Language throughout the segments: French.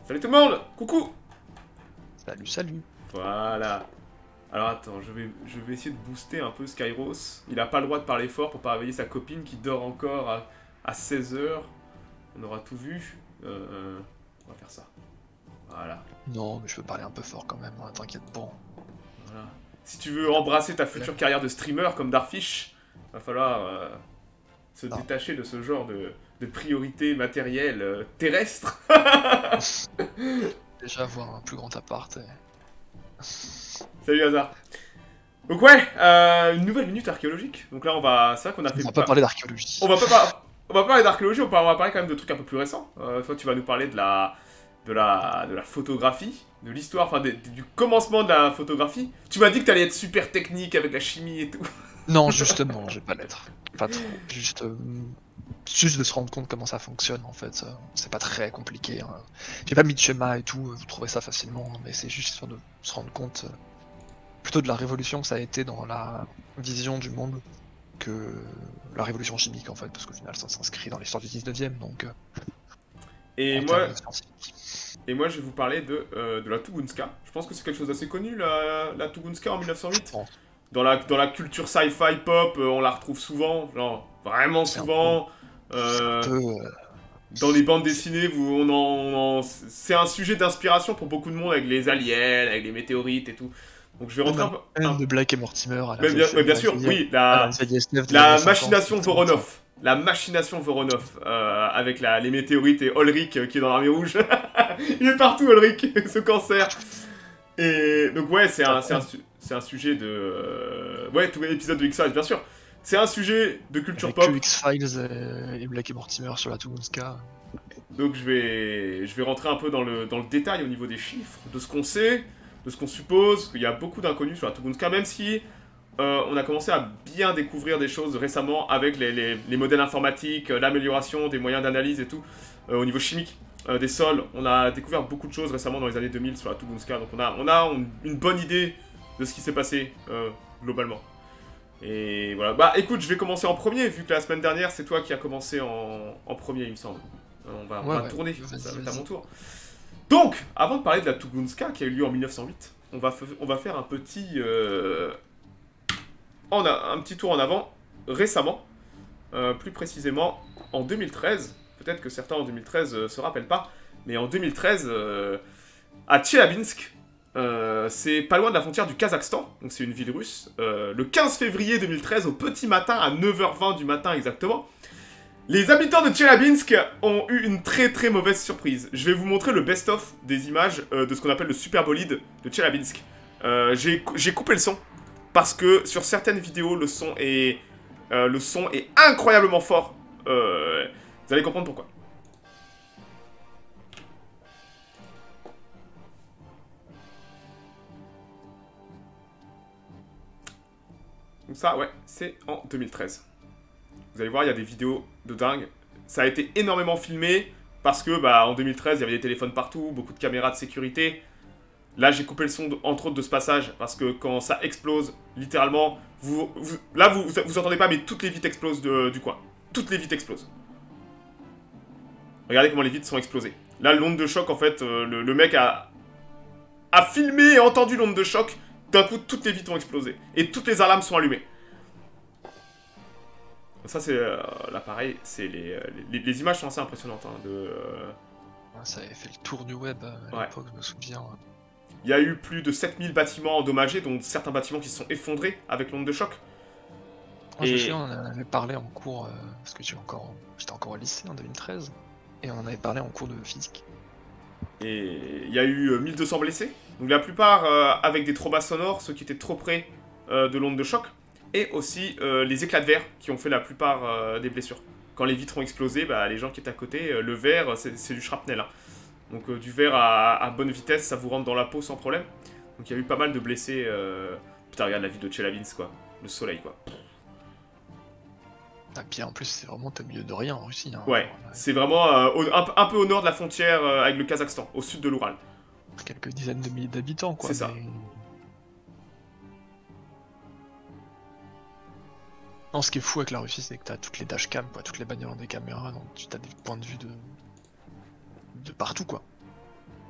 Salut tout le monde. Coucou. Salut, salut. Voilà. Alors attends, je vais essayer de booster un peu Skyros. Il a pas le droit de parler fort pour pas réveiller sa copine qui dort encore à 16 h. On aura tout vu. On va faire ça. Voilà. Non, mais je peux parler un peu fort quand même, hein, t'inquiète. Bon. Voilà. Si tu veux embrasser ta future carrière de streamer comme Darfish, va falloir se détacher de ce genre de priorités matérielles terrestres. Déjà avoir un plus grand appart. Salut Hazard. Donc ouais, une nouvelle minute archéologique. Donc là on va, c'est vrai qu'on a fait. On va pas parler d'archéologie. On va parler d'archéologie. On va parler quand même de trucs un peu plus récents. Toi tu vas nous parler de la photographie, de l'histoire, enfin du commencement de la photographie. Tu m'as dit que t'allais être super technique avec la chimie et tout. Non, justement, je vais pas l'être. Pas trop. Juste de se rendre compte comment ça fonctionne en fait. C'est pas très compliqué. Hein. J'ai pas mis de schéma et tout, vous trouvez ça facilement, mais c'est juste histoire de se rendre compte plutôt de la révolution que ça a été dans la vision du monde que la révolution chimique en fait, parce qu'au final ça s'inscrit dans l'histoire du 19e donc. Et moi je vais vous parler de la Tunguska. Je pense que c'est quelque chose d'assez connu, la Tunguska en 1908. Dans la culture sci-fi pop, on la retrouve souvent, genre vraiment souvent. Dans les bandes dessinées, c'est un sujet d'inspiration pour beaucoup de monde avec les aliens, avec les météorites et tout. Donc je vais rentrer un peu. De Blake et Mortimer. Mais bien sûr, oui, la machination Voronov. La machination Voronov, avec les météorites et Ulrich qui est dans l'armée rouge. Il est partout, Ulrich, ce cancer. Et donc ouais, c'est un sujet de... Ouais, tout l'épisode de X-Files, bien sûr. C'est un sujet de culture pop. X-Files et Blake et Mortimer sur la Tunguska. Donc je vais rentrer un peu dans le détail au niveau des chiffres, de ce qu'on sait, de ce qu'on suppose. Il y a beaucoup d'inconnus sur la Tunguska, même si on a commencé à bien découvrir des choses récemment avec les modèles informatiques, l'amélioration des moyens d'analyse et tout, au niveau chimique. Des sols, on a découvert beaucoup de choses récemment dans les années 2000 sur la Tunguska, donc on a une bonne idée de ce qui s'est passé globalement. Et voilà, bah écoute, je vais commencer en premier, vu que la semaine dernière c'est toi qui as commencé en premier, il me semble. On va tourner, ça va être à mon tour. Donc, avant de parler de la Tunguska qui a eu lieu en 1908, on va faire un petit tour en avant récemment, plus précisément en 2013. Peut-être que certains en 2013 se rappellent pas, mais en 2013, à Tcheliabinsk, c'est pas loin de la frontière du Kazakhstan, donc c'est une ville russe, le 15 février 2013, au petit matin, à 9 h 20 du matin exactement, les habitants de Tcheliabinsk ont eu une très très mauvaise surprise. Je vais vous montrer le best-of des images de ce qu'on appelle le super bolide de Tcheliabinsk. J'ai coupé le son, parce que sur certaines vidéos, le son est incroyablement fort. Vous allez comprendre pourquoi. Donc ça, ouais, c'est en 2013. Vous allez voir, il y a des vidéos de dingue. Ça a été énormément filmé parce que, bah, en 2013, il y avait des téléphones partout, beaucoup de caméras de sécurité. Là, j'ai coupé le son, entre autres, de ce passage parce que quand ça explose, littéralement, vous entendez pas, mais toutes les vitres explosent du coin. Toutes les vitres explosent. Regardez comment les vitres sont explosées. Là, l'onde de choc, en fait, le mec a filmé et entendu l'onde de choc. D'un coup, toutes les vitres ont explosé. Et toutes les alarmes sont allumées. Ça, c'est... là, pareil, c'est les images sont assez impressionnantes. Hein, Ça avait fait le tour du web à l'époque, je me souviens. Il y a eu plus de 7000 bâtiments endommagés, dont certains bâtiments qui se sont effondrés avec l'onde de choc. Moi, je me souviens, on en avait parlé en cours, parce que j'étais encore au lycée en 2013. Et on en avait parlé en cours de physique. Et il y a eu 1200 blessés. Donc la plupart avec des traumas sonores, ceux qui étaient trop près de l'onde de choc. Et aussi les éclats de verre qui ont fait la plupart des blessures. Quand les vitres ont explosé, bah, les gens qui étaient à côté, le verre, c'est du shrapnel. Hein. Donc du verre à bonne vitesse, ça vous rentre dans la peau sans problème. Donc il y a eu pas mal de blessés. Putain, regarde la ville de Tcheliabinsk, quoi. Le soleil, quoi. Ah, puis en plus, c'est vraiment au milieu de rien en Russie. Hein. Ouais, c'est vraiment un peu au nord de la frontière avec le Kazakhstan, au sud de l'Oural. Quelques dizaines de milliers d'habitants, quoi. C'est ça. Non, ce qui est fou avec la Russie, c'est que t'as toutes les dashcams, quoi, toutes les bagnoles des caméras, donc tu as des points de vue de partout, quoi.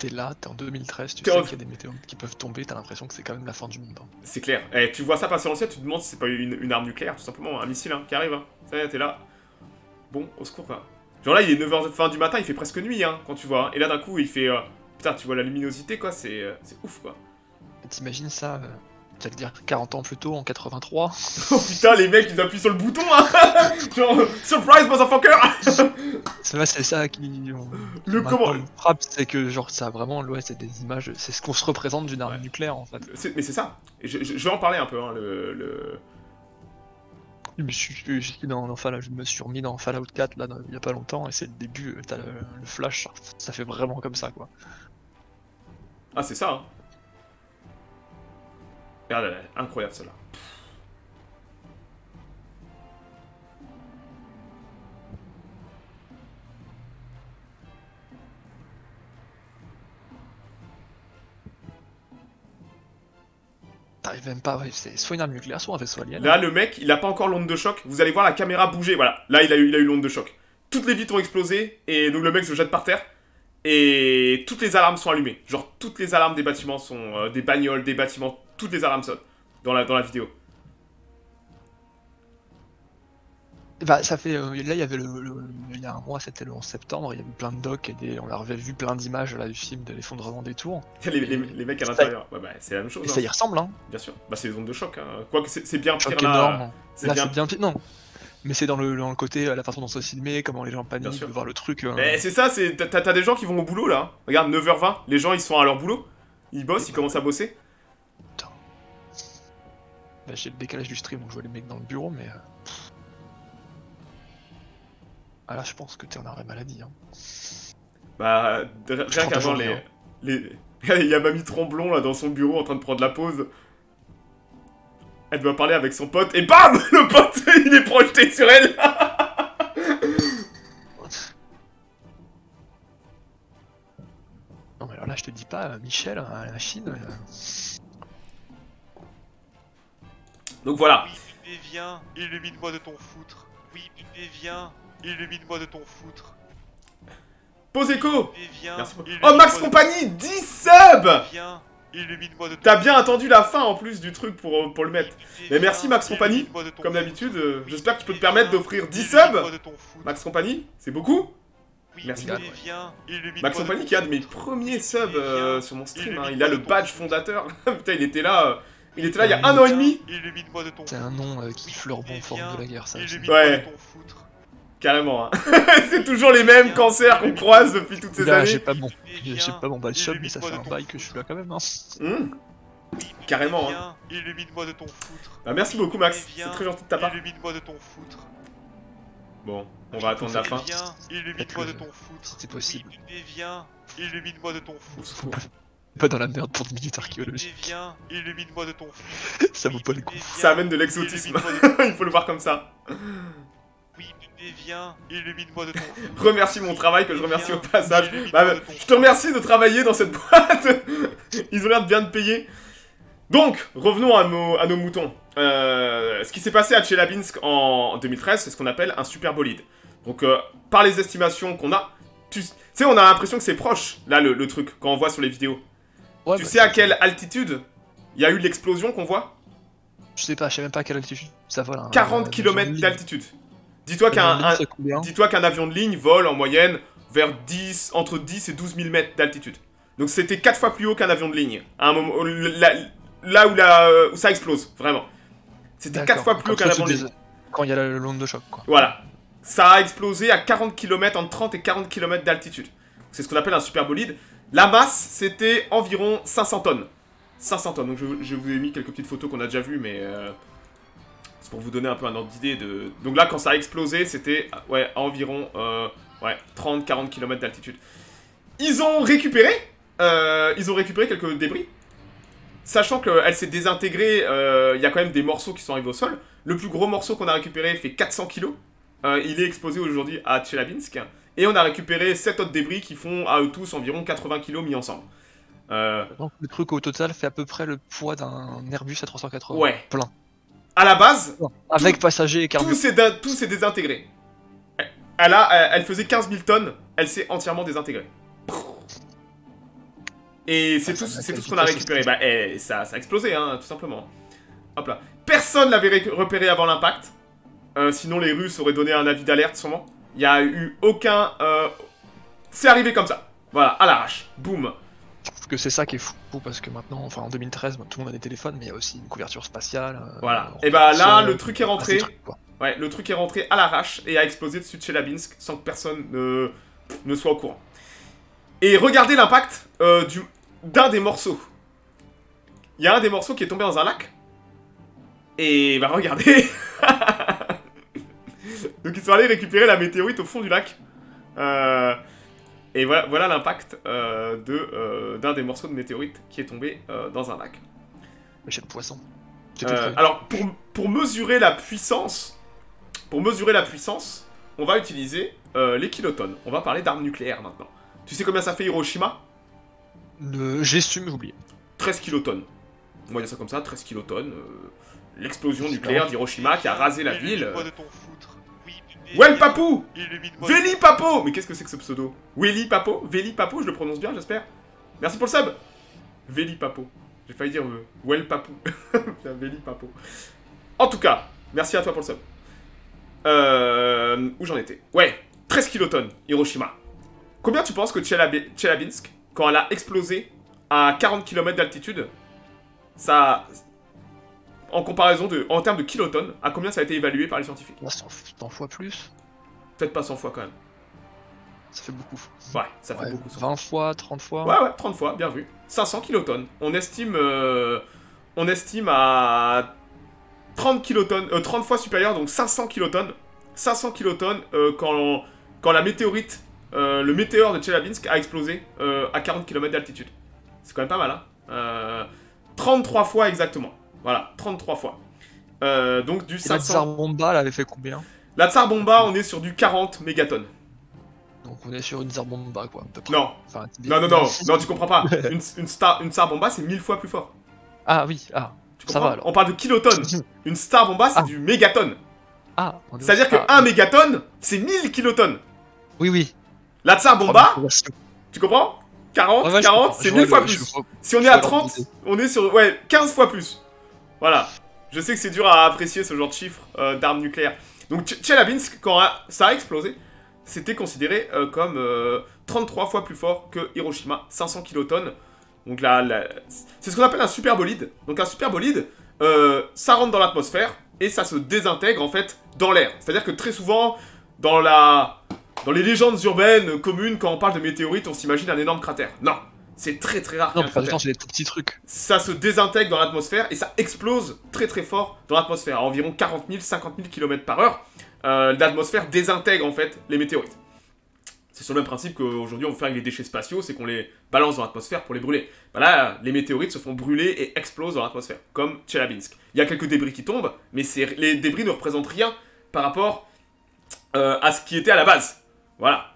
t'es là, t'es en 2013, tu T'es sais en- qu'il y a des météorites qui peuvent tomber, t'as l'impression que c'est quand même la fin du monde. Hein. C'est clair. Eh, tu vois ça passer en ciel, tu te demandes si c'est pas une arme nucléaire, tout simplement, un missile qui arrive. Ça y est, t'es là. Bon, au secours, quoi. Genre là, il est 9h fin du matin, il fait presque nuit, quand tu vois. Et là, d'un coup, il fait... Putain, tu vois la luminosité, quoi, c'est ouf, quoi. T'imagines ça, tu vas le dire 40 ans plus tôt, en 83. Oh putain, les mecs, ils appuient sur le bouton, Genre, surprise, motherfucker. C'est ça qui Le maintenant comment... me frappe, c'est que genre ça vraiment, ouais, c'est des images, c'est ce qu'on se représente d'une arme nucléaire en fait. Mais c'est ça. Et je vais en parler un peu, Je me suis remis dans Fallout 4 là, il y a pas longtemps, et c'est le début, t'as le flash, ça fait vraiment comme ça quoi. Ah, c'est ça, Regarde, incroyable, celle-là. T'arrives même pas, ouais, c'est soit une arme nucléaire, soit un vaisseau alien. Là, le mec, il a pas encore l'onde de choc. Vous allez voir la caméra bouger. Voilà. Là, il a eu l'onde de choc. Toutes les vitres ont explosé. Et donc, le mec se jette par terre. Et toutes les alarmes sont allumées. Genre, toutes les alarmes des bâtiments sont... des bagnoles, des bâtiments. Toutes les alarmes sonnent. Dans la vidéo. Bah, ça fait. Là, il y avait il y a un mois, c'était le 11 septembre, il y a eu plein de docs et on avait vu plein d'images là du film de l'effondrement des tours. Les mecs à l'intérieur. Ouais, bah, c'est la même chose. Et ça y ressemble, hein. Bien sûr. Bah, c'est les ondes de choc. Quoique, c'est bien Choc pire là. énorme. C'est Là, bien... c'est bien pire. Non. Mais c'est dans le côté, la façon dont c'est filmé, comment les gens Bien paniquent sûr. de voir le truc. Mais c'est ça, t'as des gens qui vont au boulot là. Regarde, 9h20, les gens ils sont à leur boulot. Ils bossent, ils commencent à bosser. Bah, j'ai le décalage du stream, donc je vois les mecs dans le bureau, mais. Ah là, je pense que t'es en arrêt maladie. Hein. Bah, rien prends ta qu'avant journée, les... Il y a Mamie Tromblon là dans son bureau en train de prendre la pause. Elle doit parler avec son pote et BAM Le pote, il est projeté sur elle. Non mais alors là, je te dis pas, Michel, la Chine... Donc voilà. Oui, Budé, viens, illumine-moi de ton foutre. Oui, Budé, viens, illumine-moi de ton foutre. Pause écho. Budé, viens, Merci. illumine-moi Oh, Max de- Compagnie, 10 subs. Viens, illumine-moi de ton T'as bien attendu la fin en plus du truc pour le mettre. Budé, Mais merci viens, Max Compagnie, illumine-moi de ton comme foutre. d'habitude. Oui, J'espère que tu peux te Budé, permettre viens, d'offrir 10 illumine-moi subs. de ton foutre. Max Compagnie, c'est beaucoup. Oui, Merci. Budé, viens, illumine-moi Max de Compagnie ton qui a de mes foutre. premiers subs Viens, sur mon stream. illumine-moi Il a de le ton badge foutre. fondateur. Putain, il était là il y a 1 an et demi. Illumine-moi de ton C'est un nom qui fleurbon forme de la guerre, ça aussi. Illumine-moi Ouais. de ton foutre. Carrément. C'est toujours les mêmes cancers qu'on croise depuis toutes ces Là, années. j'ai pas mon badge sub, mais ça fait un illumine-moi de bail ton que je suis là quand même. Hein. Hum, Carrément. Viens, illumine-moi de ton foutre. Bah, merci beaucoup Max, Viens, c'est très gentil de ta part. Illumine-moi de ton foutre. Bon, on va attendre la fin. Viens, illumine-moi de ton foutre. Si c'est possible. Oui, Budé, viens, illumine-moi de ton foutre. Pas dans la merde pour 10 minutes Budé, archéologiques. viens, illumine-moi de ton foutre. Ça vaut pas le coup. Budé, Ça viens, amène de l'exotisme. illumine-moi de ton- Il faut le voir comme ça. Oui, Budé, viens, illumine-moi de ton foutre. Remercie mon travail que je remercie au passage. Illumine-moi Bah, de ton je te remercie de travailler dans cette boîte. Ils ont l'air de bien te payer. Donc, revenons à nos moutons. Ce qui s'est passé à Tcheliabinsk en 2013, c'est ce qu'on appelle un super bolide. Donc, par les estimations qu'on a, tu sais, on a l'impression que c'est proche, là, le truc, quand on voit sur les vidéos. Ouais, Tu bah, sais à quelle altitude il y a eu l'explosion qu'on voit? Je sais pas, je sais même pas à quelle altitude ça vole. Hein, 40 km d'altitude. Dis-toi qu'un avion de ligne vole en moyenne vers entre 10 et 12 000 mètres d'altitude. Donc c'était 4 fois plus haut qu'un avion de ligne. À un moment, là où ça explose, vraiment. C'était 4 fois plus haut qu'un avion de ligne. Quand il y a l'onde de choc, quoi. Voilà. Ça a explosé à 40 km, entre 30 et 40 km d'altitude. C'est ce qu'on appelle un super bolide. La masse, c'était environ 500 tonnes. 500 tonnes. Donc je vous ai mis quelques petites photos qu'on a déjà vues, mais c'est pour vous donner un peu un ordre d'idée de... Donc là, quand ça a explosé, c'était à environ 30-40 km d'altitude. Ils ont récupéré quelques débris. Sachant qu'elle s'est désintégrée, il y a quand même des morceaux qui sont arrivés au sol. Le plus gros morceau qu'on a récupéré fait 400 kg. Il est exposé aujourd'hui à Tcheliabinsk. Et on a récupéré 7 autres débris qui font à eux tous environ 80 kg mis ensemble. Donc le truc au total fait à peu près le poids d'un Airbus A380. Ouais. Plein. À la base, Avec passagers et carburant. tout s'est désintégré. Elle faisait 15 000 tonnes, elle s'est entièrement désintégrée. Et c'est tout ce qu'on a récupéré. Bah, ça a explosé, hein, tout simplement. Hop là. Personne l'avait repéré avant l'impact. Sinon, les Russes auraient donné un avis d'alerte, sûrement. Il n'y a eu aucun... C'est arrivé comme ça. Voilà, à l'arrache. Boum. Je trouve que c'est ça qui est fou, parce que maintenant, enfin en 2013, tout le monde a des téléphones, mais il y a aussi une couverture spatiale. Voilà. Et bah là, le truc est rentré. Trucs, Ouais, le truc est rentré à l'arrache et a explosé dessus de Tcheliabinsk sans que personne ne soit au courant. Et regardez l'impact d'un des morceaux. Il y a un des morceaux qui est tombé dans un lac. Et bah regardez. Donc ils sont allés récupérer la météorite au fond du lac. Et voilà l'impact d'un des morceaux de météorite qui est tombé dans un lac. Mais chez le poisson. Alors, pour mesurer la puissance, on va utiliser les kilotonnes. On va parler d'armes nucléaires maintenant. Tu sais combien ça fait Hiroshima? J'ai su, mais j'ai oublié. 13 kilotonnes. On va dire ça comme ça, 13 kilotonnes. L'explosion nucléaire d'Hiroshima qui a rasé la ville. Illumine-moi de ton foutre. Oui, Well Papou! Illumine-moi. Veli Papo! Mais qu'est-ce que c'est que ce pseudo? Veli Papo? Veli Papo, je le prononce bien, j'espère. Merci pour le sub! Veli Papo. J'ai failli dire Well Papou. Veli Papo. En tout cas, merci à toi pour le sub. Où j'en étais? Ouais, 13 kilotonnes, Hiroshima. Combien tu penses que Tcheliabinsk, quand elle a explosé à 40 km d'altitude, ça... En comparaison en termes de kilotonnes, à combien ça a été évalué par les scientifiques? 100 fois plus. Peut-être pas 100 fois quand même. Ça fait beaucoup. Ouais, ça fait beaucoup. 20 fois, 30 fois. Ouais, 30 fois, bien vu. 500 kilotonnes. On estime à 30 kilotonnes, 30 fois supérieur, donc 500 kilotonnes. 500 kilotonnes quand la météorite, le météore de Tcheliabinsk a explosé à 40 km d'altitude. C'est quand même pas mal, hein. 33 fois exactement. Voilà, 33 fois. Donc du 500... La Tsar Bomba, elle avait fait combien? La Tsar Bomba, on est sur du 40 mégatonnes. Donc on est sur une Tsar Bomba, quoi, à peu près. Non. Enfin, non, tu comprends pas. Une Tsar Bomba, c'est 1000 fois plus fort. Ah oui, Tu ça comprends? va alors. On parle de kilotonnes. Une Tsar Bomba, c'est du mégatonne. C'est-à-dire que 1 mégatonne, c'est 1000 kilotonnes. Oui. La Tsar Bomba, tu comprends? 40, ouais, 40, c'est 1000 fois plus. Si on est à 30, on est sur 15 fois plus. Voilà. Je sais que c'est dur à apprécier ce genre de chiffres d'armes nucléaires. Donc Tcheliabinsk, quand ça a explosé, c'était considéré comme 33 fois plus fort que Hiroshima, 500 kilotonnes. Donc là, c'est ce qu'on appelle un superbolide. Donc un superbolide, ça rentre dans l'atmosphère et ça se désintègre en fait dans l'air. C'est-à-dire que très souvent, dans les légendes urbaines communes, quand on parle de météorites, on s'imagine un énorme cratère. Non, c'est très très rare. Non, la plupart du temps, c'est des tout petits trucs. Ça se désintègre dans l'atmosphère et ça explose très très fort dans l'atmosphère, à environ 40 000, 50 000 km/h. L'atmosphère désintègre en fait les météorites. C'est sur le même principe qu'aujourd'hui on fait avec les déchets spatiaux, c'est qu'on les balance dans l'atmosphère pour les brûler. Ben là, les météorites se font brûler et explosent dans l'atmosphère, comme Tcheliabinsk. Il y a quelques débris qui tombent, mais les débris ne représentent rien par rapport à ce qui était à la base. Voilà.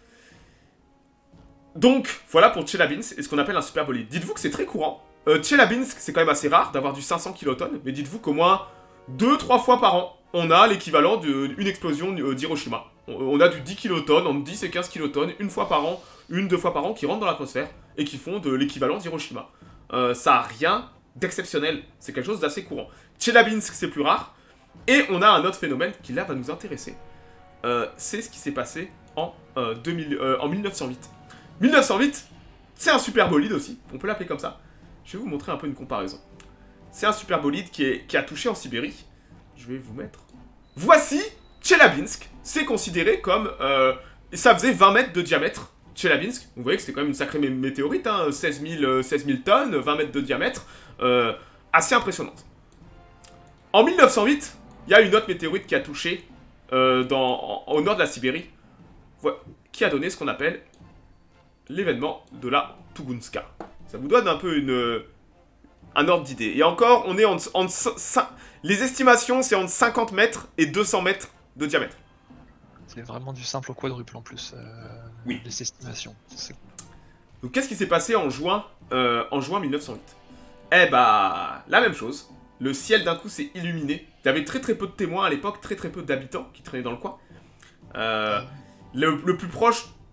Donc, voilà pour Tcheliabinsk et ce qu'on appelle un superbolide. Dites-vous que c'est très courant. Tcheliabinsk, c'est quand même assez rare d'avoir du 500 kilotonnes, mais dites-vous qu'au moins 2-3 fois par an, on a l'équivalent d'une explosion d'Hiroshima. On a du 10 kilotonnes, entre 10 et 15 kilotonnes, une fois par an, 1-2 fois par an, qui rentrent dans l'atmosphère et qui font de l'équivalent d'Hiroshima. Ça n'a rien d'exceptionnel, c'est quelque chose d'assez courant. Tcheliabinsk, c'est plus rare, et on a un autre phénomène qui là va nous intéresser. C'est ce qui s'est passé en 1908. 1908, c'est un superbolide aussi, on peut l'appeler comme ça. Je vais vous montrer un peu une comparaison. C'est un superbolide qui a touché en Sibérie. Je vais vous mettre... Voici Tcheliabinsk. C'est considéré comme... ça faisait 20 mètres de diamètre, Tcheliabinsk. Vous voyez que c'était quand même une sacrée météorite, hein, 16 000 tonnes, 20 mètres de diamètre. Assez impressionnante. En 1908, il y a une autre météorite qui a touché au nord de la Sibérie, qui a donné ce qu'on appelle l'événement de la Tunguska. Ça vous donne un peu un ordre d'idée. Et encore, on est les estimations, c'est entre 50 mètres et 200 mètres de diamètre. C'est vraiment du simple au quadruple en plus, oui. Les estimations. Donc qu'est-ce qui s'est passé en juin 1908? Eh bah, la même chose. Le ciel d'un coup s'est illuminé. Il y avait très très peu de témoins à l'époque, très très peu d'habitants qui traînaient dans le coin. Le plus proche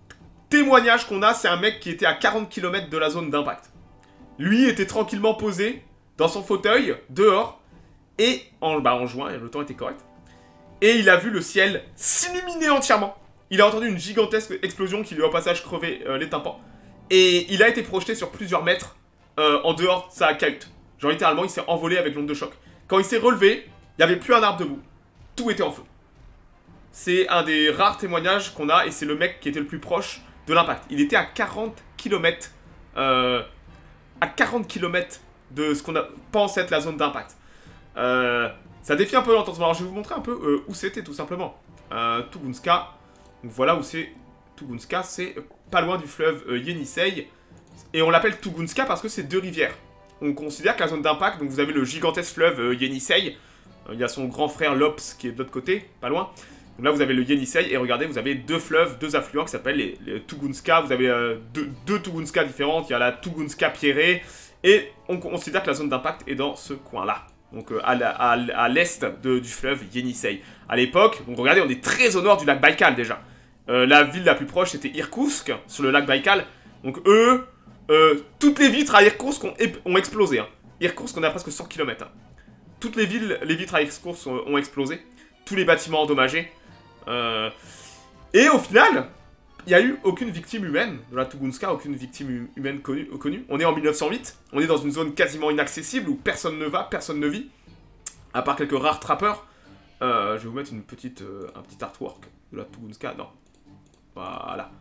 témoignage qu'on a, c'est un mec qui était à 40 km de la zone d'impact. Lui était tranquillement posé dans son fauteuil, dehors, et en juin, le temps était correct. Et il a vu le ciel s'illuminer entièrement. Il a entendu une gigantesque explosion qui lui a au passage crevé les tympans. Et il a été projeté sur plusieurs mètres en dehors de sa cahute. Genre littéralement, il s'est envolé avec l'onde de choc. Quand il s'est relevé, il n'y avait plus un arbre debout. Tout était en feu. C'est un des rares témoignages qu'on a et c'est le mec qui était le plus proche de l'impact. Il était à 40 km. À 40 km de ce qu'on pense être la zone d'impact. Ça défie un peu l'entendement. Alors je vais vous montrer un peu où c'était tout simplement. Tunguska. Donc voilà où c'est. Tunguska, c'est pas loin du fleuve Yenisei. Et on l'appelle Tunguska parce que c'est deux rivières. On considère que la zone d'impact, donc vous avez le gigantesque fleuve Yenisei. Il y a son grand frère Lops qui est de l'autre côté, pas loin. Donc là vous avez le Yenisei et regardez, vous avez deux fleuves, deux affluents qui s'appellent les Tunguska. Vous avez deux Tunguska différentes. Il y a la Tunguska Pierrée. Et on considère que la zone d'impact est dans ce coin-là. Donc à l'est du fleuve Yenisei. À l'époque, donc regardez, on est très au nord du lac Baïkal déjà. La ville la plus proche c'était Irkoutsk, sur le lac Baïkal. Donc eux, toutes les vitres à Irkoutsk ont explosé. Hein. Irkoutsk, on est à presque 100 km. Hein. Toutes les vitres à Irkoutsk ont explosé. Tous les bâtiments endommagés. Et au final, il n'y a eu aucune victime humaine de la Tunguska, aucune victime humaine connue. On est en 1908, on est dans une zone quasiment inaccessible où personne ne va, personne ne vit. À part quelques rares trappeurs. Je vais vous mettre un petit artwork de la Tunguska. Non. Voilà.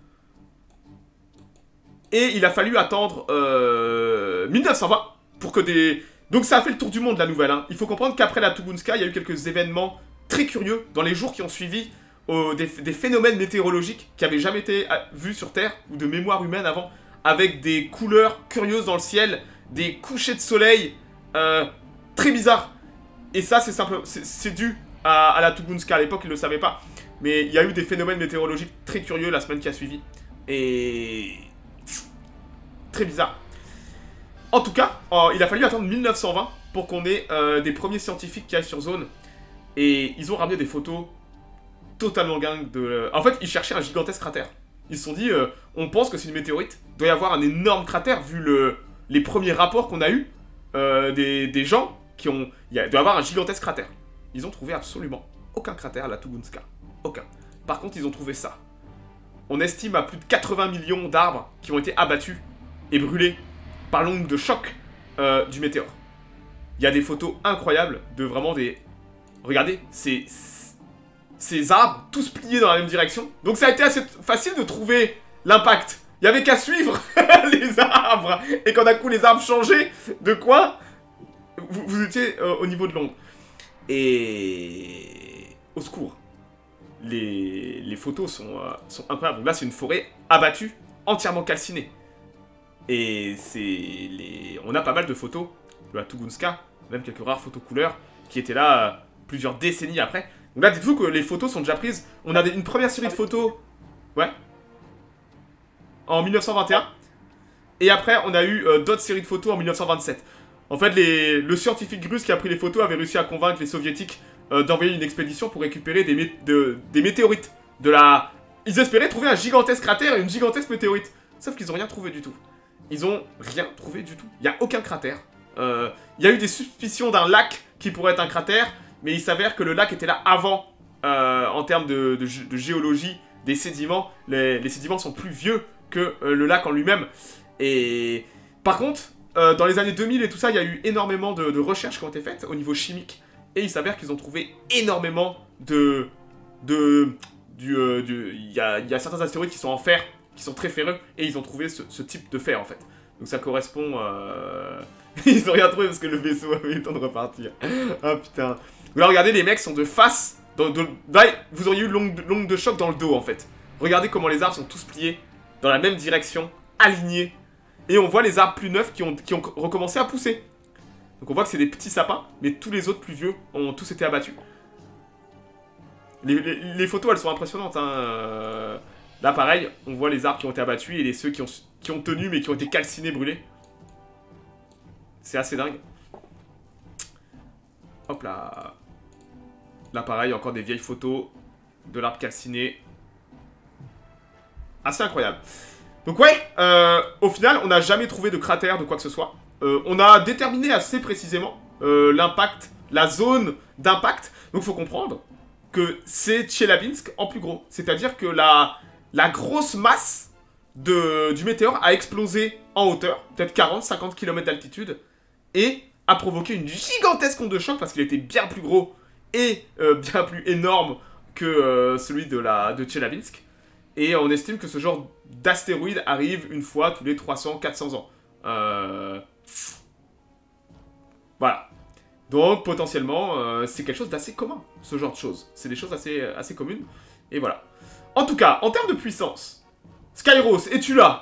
Et il a fallu attendre 1920 pour que des... Donc ça a fait le tour du monde la nouvelle. Hein. Il faut comprendre qu'après la Tunguska, il y a eu quelques événements très curieux dans les jours qui ont suivi. Des phénomènes météorologiques qui n'avaient jamais été vus sur Terre ou de mémoire humaine avant, avec des couleurs curieuses dans le ciel, des couchers de soleil très bizarres. Et ça, c'est dû à la Tunguska. À l'époque, ils ne le savaient pas. Mais il y a eu des phénomènes météorologiques très curieux la semaine qui a suivi. Et... très bizarre. En tout cas, il a fallu attendre 1920 pour qu'on ait des premiers scientifiques qui aillent sur zone. Et ils ont ramené des photos totalement dingues de... En fait, ils cherchaient un gigantesque cratère. Ils se sont dit, on pense que c'est une météorite. Il doit y avoir un énorme cratère, vu les premiers rapports qu'on a eus des gens qui ont... Il doit y avoir un gigantesque cratère. Ils ont trouvé absolument aucun cratère à la Tunguska. Aucun. Par contre, ils ont trouvé ça. On estime à plus de 80 millions d'arbres qui ont été abattus et brûlés par l'onde de choc du météore. Il y a des photos incroyables de vraiment des... Regardez, ces arbres, tous pliés dans la même direction. Donc ça a été assez facile de trouver l'impact. Il y avait qu'à suivre les arbres. Et quand d'un coup les arbres changeaient de coin, vous étiez au niveau de l'ombre. Et... au secours. Les photos sont incroyables. Donc là c'est une forêt abattue, entièrement calcinée. Et on a pas mal de photos de la Tunguska, même quelques rares photos couleurs, qui étaient là plusieurs décennies après. Donc là, dites-vous que les photos sont déjà prises. On a une première série de photos... Ouais. En 1921. Et après, on a eu d'autres séries de photos en 1927. En fait, le scientifique russe qui a pris les photos avait réussi à convaincre les soviétiques d'envoyer une expédition pour récupérer des météorites. Ils espéraient trouver un gigantesque cratère et une gigantesque météorite. Sauf qu'ils n'ont rien trouvé du tout. Ils ont rien trouvé du tout. Il n'y a aucun cratère. Il y a eu des suspicions d'un lac qui pourrait être un cratère. Mais il s'avère que le lac était là avant, en termes de géologie, des sédiments. Les sédiments sont plus vieux que le lac en lui-même. Et par contre, dans les années 2000 et tout ça, il y a eu énormément de recherches qui ont été faites au niveau chimique. Et il s'avère qu'ils ont trouvé énormément il y a certains astéroïdes qui sont en fer, qui sont très ferreux, et ils ont trouvé ce type de fer en fait. Donc ça correspond... Ils ont rien trouvé parce que le vaisseau avait eu le temps de repartir. Ah putain. Là, regardez, les mecs sont de face. Là, vous auriez eu l'onde de choc dans le dos, en fait. Regardez comment les arbres sont tous pliés dans la même direction, alignés. Et on voit les arbres plus neufs qui ont recommencé à pousser. Donc on voit que c'est des petits sapins, mais tous les autres plus vieux ont tous été abattus. Les photos, elles sont impressionnantes. Hein. Là, pareil, on voit les arbres qui ont été abattus et ceux qui ont tenu, mais qui ont été calcinés, brûlés. C'est assez dingue. Hop là. Là pareil, encore des vieilles photos de l'arbre calciné. assez incroyable. Donc ouais, au final, on n'a jamais trouvé de cratère de quoi que ce soit. On a déterminé assez précisément l'impact, la zone d'impact. Donc faut comprendre que c'est Tcheliabinsk en plus gros. C'est-à-dire que la grosse masse du météore a explosé en hauteur, peut-être 40-50 km d'altitude, et a provoqué une gigantesque onde de choc parce qu'il était bien plus gros et bien plus énorme que celui de Tcheliabinsk. Et on estime que ce genre d'astéroïde arrive une fois tous les 300-400 ans. Voilà. Donc potentiellement, c'est quelque chose d'assez commun, ce genre de choses. C'est des choses assez communes. Et voilà. En tout cas, en termes de puissance, Skyros, es-tu là?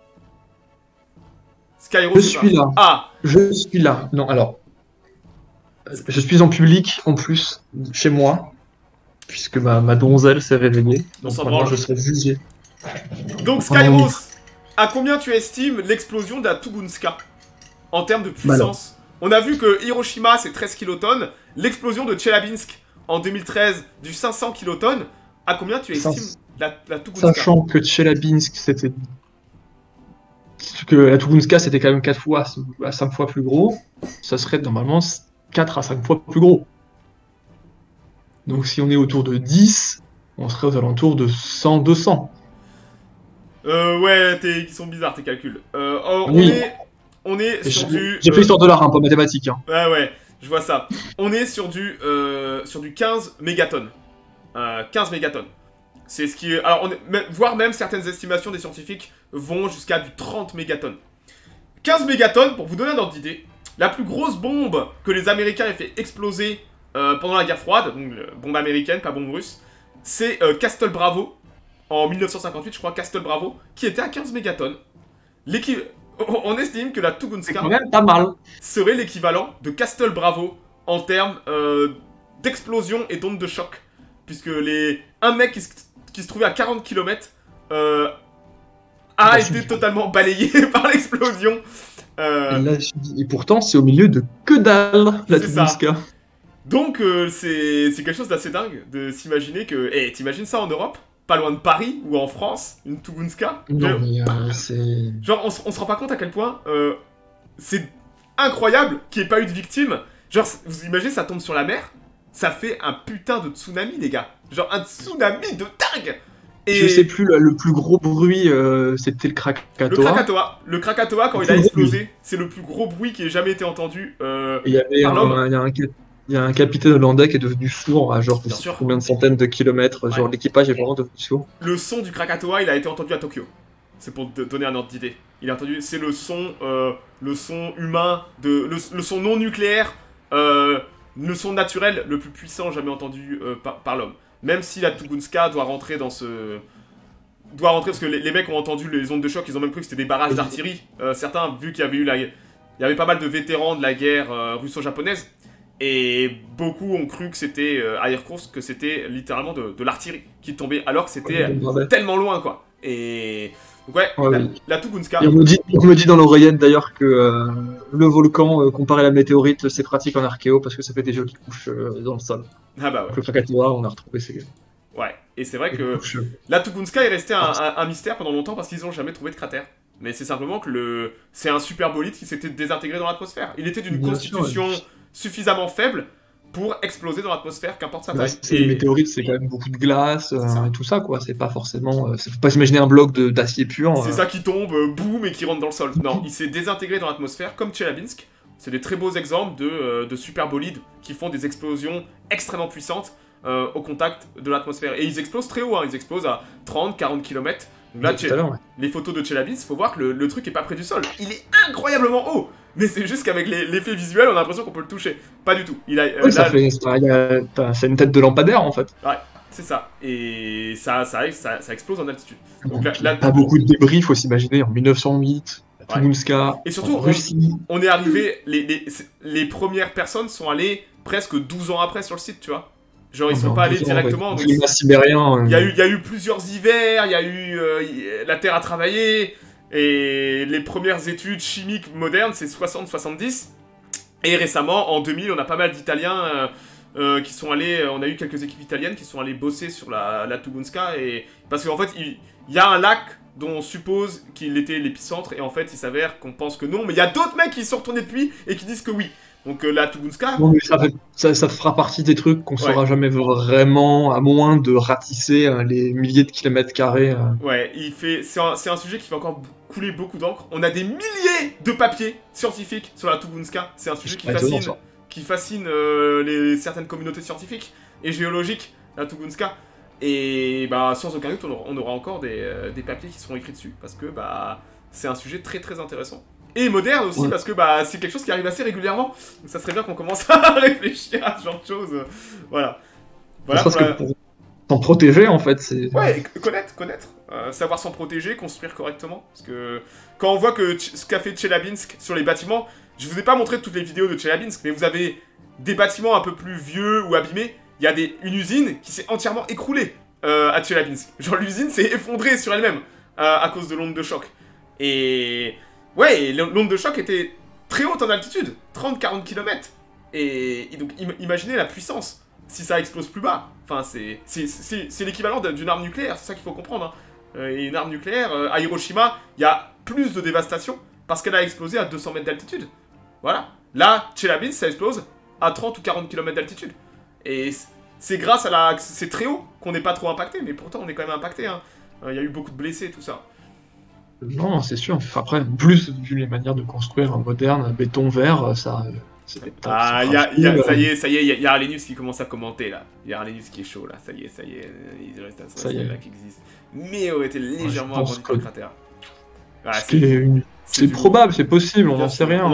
Skyros, Je suis là. Ah, Je suis là. Non, alors. Je suis en public, en plus, chez moi, puisque ma donzelle s'est réveillée. On Donc s'en maintenant, branle. je serai jugé. donc Skyros, à combien tu estimes l'explosion de la Tunguska en termes de puissance? On a vu que Hiroshima, c'est 13 kilotonnes. L'explosion de Tcheliabinsk en 2013, du 500 kilotonnes. À combien tu estimes la Tunguska? Sachant que Tcheliabinsk, c'était... que la Tunguska, c'était quand même 4 fois à 5 fois plus gros, ça serait normalement 4 à 5 fois plus gros. Donc si on est autour de 10, on serait aux alentours de 100-200. Ouais, ils sont bizarres tes calculs. Oui. On est sur du... J'ai fait histoire de l'art, hein, pas mathématique. Hein. Ouais, je vois ça. On est sur du 15 mégatonnes. 15 mégatonnes. C'est ce qui est... Alors, voire même certaines estimations des scientifiques vont jusqu'à du 30 mégatonnes. 15 mégatonnes, pour vous donner un ordre d'idée, la plus grosse bombe que les Américains aient fait exploser pendant la guerre froide, donc bombe américaine, pas bombe russe, c'est Castle Bravo, en 1958, je crois, Castle Bravo, qui était à 15 mégatonnes. On estime que la Tunguska C'est quand même pas mal. serait l'équivalent de Castle Bravo en termes d'explosion et d'onde de choc. Puisque un mec qui se trouvait à 40 km a été totalement balayé par l'explosion. Et pourtant, c'est au milieu de que dalle, la C'est ça. Tunguska. Donc c'est quelque chose d'assez dingue de s'imaginer que... Eh, t'imagines ça en Europe? Pas loin de Paris ou en France, une Tunguska? Non, mais c'est... Genre, on se rend pas compte à quel point c'est incroyable qu'il n'y ait pas eu de victimes. Genre, vous imaginez, ça tombe sur la mer, ça fait un putain de tsunami, les gars. Genre, un tsunami de dingue. Et Je sais plus, le plus gros bruit, c'était le Krakatoa. Le Krakatoa, quand il a explosé, c'est le plus gros bruit qui ait jamais été entendu. Et il y avait par l'homme. il y a un capitaine hollandais qui est devenu sourd à genre Bien sûr. combien de centaines de kilomètres. Genre Ouais. l'équipage est vraiment devenu sourd. Le son du Krakatoa, il a été entendu à Tokyo. C'est pour te donner un ordre d'idée. Il a entendu, c'est le son humain, le son non nucléaire, le son naturel le plus puissant jamais entendu par l'homme. Même si la Tunguska doit rentrer dans ce... Doit rentrer parce que les mecs ont entendu les ondes de choc, ils ont même cru que c'était des barrages d'artillerie. Certains, vu qu'il y avait eu il y avait pas mal de vétérans de la guerre russo-japonaise, et beaucoup ont cru que c'était à Irkoutsk, que c'était littéralement de l'artillerie qui tombait, alors que c'était tellement loin, quoi. Et donc ouais, la Tunguska. Et on me dit dans l'oreillette d'ailleurs que le volcan, comparé à la météorite, c'est pratique en archéo parce que ça fait des jolies couches dans le sol. Ah bah ouais. Donc le Krakatoa, on a retrouvé ces Ouais, et c'est vrai que couches. la Tunguska est restée un mystère pendant longtemps parce qu'ils n'ont jamais trouvé de cratère. Mais c'est simplement que c'est un super bolide qui s'était désintégré dans l'atmosphère. Il était d'une constitution suffisamment faible pour exploser dans l'atmosphère, qu'importe sa taille. Les météorites, c'est quand même beaucoup de glace et tout ça, quoi. C'est pas forcément. Faut pas s'imaginer un bloc d'acier pur. C'est ça qui tombe, boum, et qui rentre dans le sol. Non, il s'est désintégré dans l'atmosphère, comme Tcheliabinsk. C'est des très beaux exemples de super bolides qui font des explosions extrêmement puissantes au contact de l'atmosphère. Et ils explosent très haut, hein. Ils explosent à 30-40 km. Donc là, les photos de Tcheliabinsk, faut voir que le truc est pas près du sol. Il est incroyablement haut. Mais c'est juste qu'avec l'effet visuel, on a l'impression qu'on peut le toucher. Pas du tout. C'est une tête de lampadaire en fait. Ouais, c'est ça. Et ça explose en altitude. Donc pas beaucoup de débris, faut s'imaginer. En 1908, Tunguska, et surtout, Russie. On est arrivé. Les premières personnes sont allées presque 12 ans après sur le site, tu vois. Genre, ils sont pas allés directement. Donc, climat sibérien. Il y a eu plusieurs hivers, il y a eu. La Terre a travaillé. Et les premières études chimiques modernes, c'est 60-70. Et récemment, en 2000, on a pas mal d'Italiens qui sont allés, on a eu quelques équipes italiennes qui sont allées bosser sur la Tunguska, et parce qu'en fait, il y a un lac dont on suppose qu'il était l'épicentre, et en fait, il s'avère qu'on pense que non, mais il y a d'autres mecs qui sont retournés depuis et qui disent que oui. Donc la Tunguska... Non, mais ça fera partie des trucs qu'on saura jamais vraiment, à moins de ratisser les milliers de kilomètres carrés. Ouais, c'est un sujet qui fait encore couler beaucoup d'encre. On a des milliers de papiers scientifiques sur la Tunguska. C'est un sujet qui fascine certaines communautés scientifiques et géologiques, la Tunguska. Et bah, sans aucun doute, on aura encore des papiers qui seront écrits dessus, parce que bah, c'est un sujet très très intéressant. Et moderne aussi, parce que bah, c'est quelque chose qui arrive assez régulièrement. Donc ça serait bien qu'on commence à réfléchir à ce genre de choses. Voilà. Voilà pour s'en protéger, en fait. Ouais, connaître. Savoir s'en protéger, construire correctement. Parce que quand on voit que ce qu'a fait Tcheliabinsk sur les bâtiments, je vous ai pas montré toutes les vidéos de Tcheliabinsk, mais vous avez des bâtiments un peu plus vieux ou abîmés. Il y a une usine qui s'est entièrement écroulée à Tcheliabinsk. Genre l'usine s'est effondrée sur elle-même à cause de l'onde de choc. Et ouais, l'onde de choc était très haute en altitude, 30-40 km. Et donc imaginez la puissance si ça explose plus bas. Enfin, c'est l'équivalent d'une arme nucléaire, c'est ça qu'il faut comprendre. Hein. Et une arme nucléaire, à Hiroshima, il y a plus de dévastation parce qu'elle a explosé à 200 mètres d'altitude. Voilà. Là, Tcheliabinsk, ça explose à 30 ou 40 km d'altitude. Et c'est grâce à c'est très haut qu'on n'est pas trop impacté, mais pourtant on est quand même impacté. Hein. Il y a eu beaucoup de blessés et tout ça. Non, c'est sûr. Après, plus vu les manières de construire moderne, béton vert, ça. Ça y est, il y a Arlenius qui commence à commenter là. Il y a Arlenius qui est chaud là. Ça y est. Il reste un seul là qui existe. Mais aurait été légèrement agrandi par le cratère. Ah, c'est probable, c'est possible, on n'en sait rien.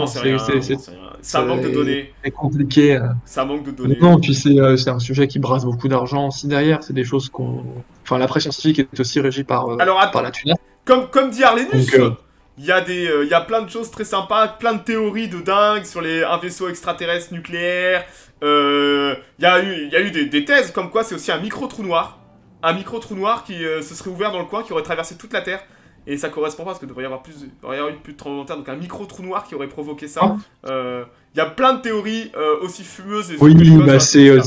Ça manque de données. C'est compliqué. Ça manque de données. Non, puis c'est un sujet qui brasse beaucoup d'argent aussi derrière. C'est des choses Enfin, la presse scientifique est aussi régie par la thune. Comme dit Arlenius, il y a plein de choses très sympas, plein de théories de dingue sur un vaisseau extraterrestre nucléaire. Il y a eu des thèses comme quoi c'est aussi un micro-trou noir. Un micro-trou noir qui se serait ouvert dans le coin, qui aurait traversé toute la Terre. Et ça correspond pas parce qu'il devrait y avoir eu plus de tremblements de terre, donc un micro-trou noir qui aurait provoqué ça. Il y a plein de théories aussi fumeuses et oui, bah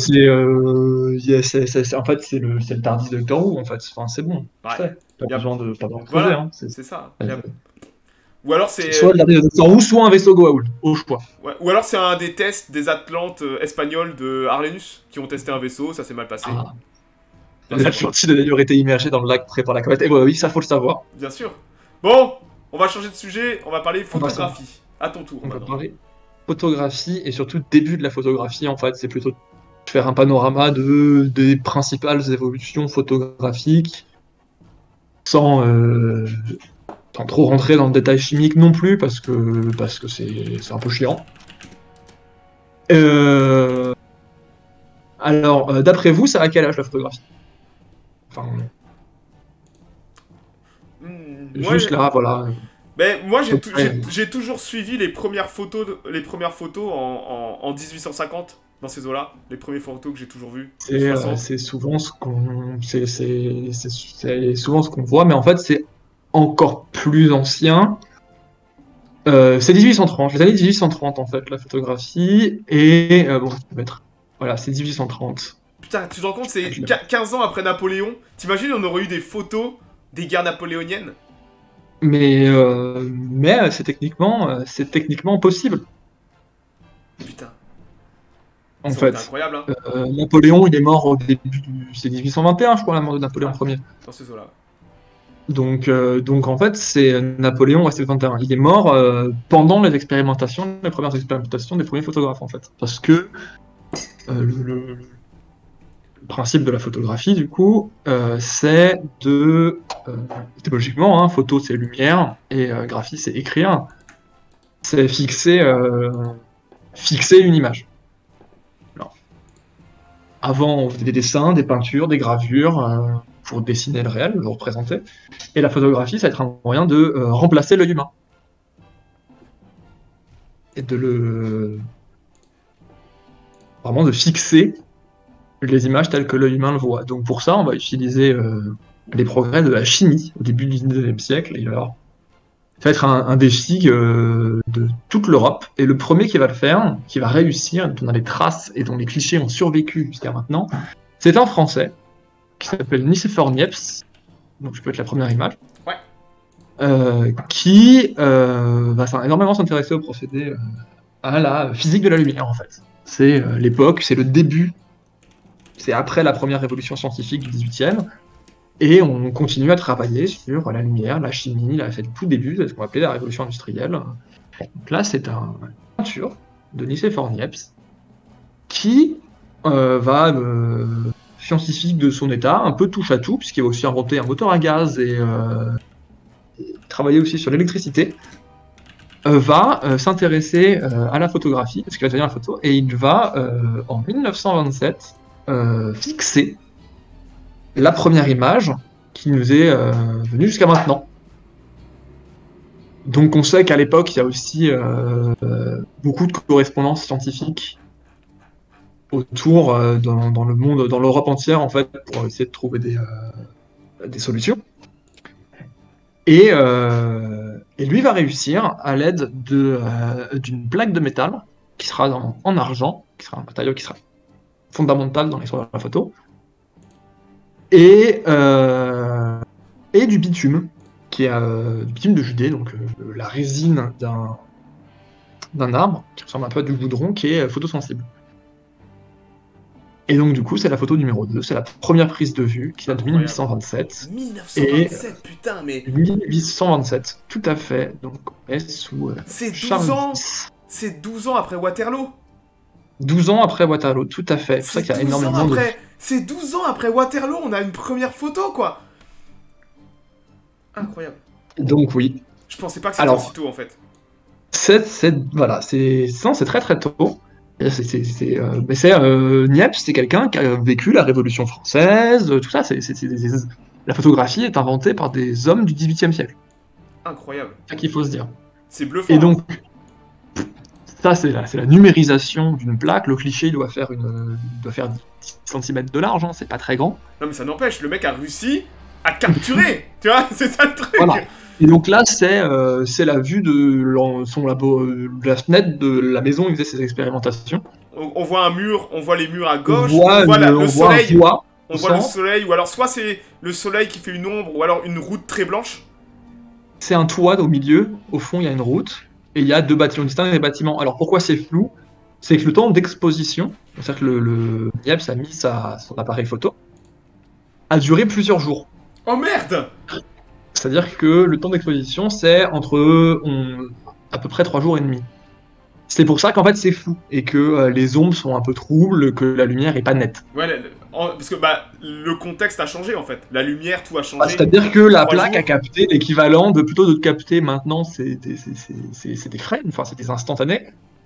en fait c'est le Tardis de Doctor Who en fait. Enfin, c'est bon. Ouais. Pas besoin de creuser. Voilà, hein. C'est ça. Ou alors c'est soit le Tardis de Doctor Who, soit un vaisseau Goa'uld, au choix. Ouais. Ou alors c'est un des tests des Atlantes espagnols de Arlenius qui ont testé un vaisseau, ça s'est mal passé. L'Atlantide a d'ailleurs été immergé dans le lac près par la comète. Et oui, ça faut le savoir. Bien sûr. Bon, on va changer de sujet, on va parler photographie. À ton tour. On va parler photographie et surtout début de la photographie en fait. C'est plutôt faire un panorama des principales évolutions photographiques sans trop rentrer dans le détail chimique non plus parce que c'est un peu chiant. Alors, d'après vous, c'est à quel âge la photographie? Enfin, juste là, voilà. Mais moi, j'ai toujours suivi les premières photos en 1850 dans ces eaux-là. Les premières photos que j'ai toujours vues. C'est souvent ce qu'on voit, mais en fait, c'est encore plus ancien. C'est 1830, les années 1830 en fait, la photographie. Et bon, je peux mettre. Voilà, c'est 1830. Putain, tu te rends compte, c'est 15 ans après Napoléon. T'imagines, on aurait eu des photos des guerres napoléoniennes? Mais c'est techniquement possible. Putain. En fait, incroyable, hein. Napoléon, il est mort au début c'est 1821, je crois, la mort de Napoléon Ier. Dans ces eaux-là. Donc en fait, c'est Napoléon, ouais, c'est 21. Il est mort pendant les premières expérimentations des premiers photographes, en fait. Parce que le principe de la photographie, du coup, c'est logiquement, hein, photo c'est lumière et graphie c'est écrire. C'est fixer une image. Alors, avant, on faisait des dessins, des peintures, des gravures pour dessiner le réel, le représenter. Et la photographie, ça va être un moyen de remplacer l'œil humain. Et vraiment de fixer les images telles que l'œil humain le voit. Donc pour ça, on va utiliser les progrès de la chimie au début du 19e siècle. Et alors, Ça va être un défi de toute l'Europe. Et le premier qui va le faire, qui va réussir, dont on a les traces et dont les clichés ont survécu jusqu'à maintenant, c'est un Français qui s'appelle Nicéphore Niepce. Donc je peux être la première image. Qui va énormément s'intéresser au procédé à la physique de la lumière, en fait. C'est l'époque, c'est le début, c'est après la première révolution scientifique du 18e, et on continue à travailler sur la lumière, la chimie, c'est le tout début, c'est ce qu'on appelait la révolution industrielle. Donc là, c'est une peinture de Nicéphore Niepce qui va, scientifique de son état, un peu touche à tout, puisqu'il va aussi inventer un moteur à gaz et travailler aussi sur l'électricité, va s'intéresser à la photographie, parce qu'il va devenir la photo, et il va, en 1927, fixer la première image qui nous est venue jusqu'à maintenant. Donc on sait qu'à l'époque, il y a aussi beaucoup de correspondances scientifiques autour dans le monde, dans l'Europe entière, en fait, pour essayer de trouver des solutions. Et lui va réussir à l'aide d'une plaque de métal qui sera en argent, qui sera un matériau qui sera fondamental dans l'histoire de la photo, et du bitume, qui est du bitume de Judée, donc la résine d'un arbre qui ressemble un peu à du goudron, qui est photosensible. Et donc du coup, c'est la photo numéro 2, c'est la première prise de vue qui date de 1827. 1927, putain, mais... 1827, tout à fait. Donc on est sous c'est 12 Charles ans X. C'est 12 ans après Waterloo. 12 ans après Waterloo, tout à fait. C'est pour ça qu'il y a énormément de... C'est 12 ans après Waterloo, on a une première photo, quoi. Incroyable. Donc oui. Je pensais pas que c'était aussi tôt, en fait. Voilà, c'est très très tôt. Mais c'est Niepce, c'est quelqu'un qui a vécu la Révolution française, tout ça. La photographie est inventée par des hommes du XVIIIe siècle. Incroyable. C'est ça qu'il faut se dire. C'est bluffant. Et donc, ça c'est la numérisation d'une plaque. Le cliché il doit faire 10 cm de large, hein, c'est pas très grand. Non mais ça n'empêche, le mec a réussi à capturer. Tu vois, c'est ça le truc. Voilà. Et donc là, c'est la vue de la fenêtre de la maison où il faisait ses expérimentations. On voit un mur, on voit les murs à gauche, on voit le soleil. On voit le centre. soleil, ou alors soit c'est le soleil qui fait une ombre, ou alors une route très blanche. C'est un toit au milieu, au fond il y a une route, et il y a deux bâtiments distincts des bâtiments. Alors pourquoi c'est flou? C'est que le temps d'exposition, c'est-à-dire que le Niepce a mis son appareil photo, a duré plusieurs jours. Oh merde! C'est-à-dire que le temps d'exposition, c'est entre à peu près 3 jours et demi. C'est pour ça qu'en fait c'est flou, et que les ombres sont un peu troubles, que la lumière est pas nette. Ouais, parce que le contexte a changé en fait. La lumière, tout a changé. C'est-à-dire que la plaque a capté l'équivalent plutôt de capter maintenant, c'est des frames, enfin c'est des instantanés.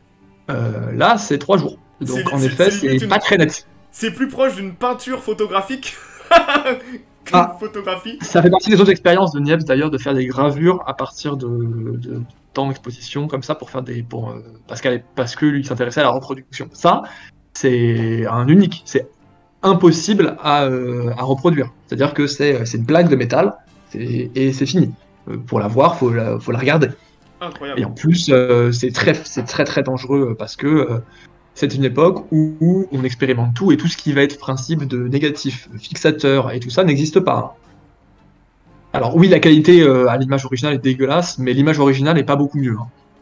Là, c'est 3 jours. Donc en effet, c'est pas très net. C'est plus proche d'une peinture photographique photographie. Ça fait partie des autres expériences de Niepce d'ailleurs de faire des gravures à partir de temps d'exposition comme ça pour faire parce que lui s'intéressait à la reproduction. Ça, c'est un unique, c'est impossible à reproduire. C'est-à-dire que c'est une plaque de métal et c'est fini. Pour la voir, faut la regarder. Incroyable. Et en plus, c'est très très dangereux parce que c'est une époque où on expérimente tout et tout ce qui va être principe de négatif, fixateur et tout ça n'existe pas. Alors oui, la qualité à l'image originale est dégueulasse, mais l'image originale est pas beaucoup mieux.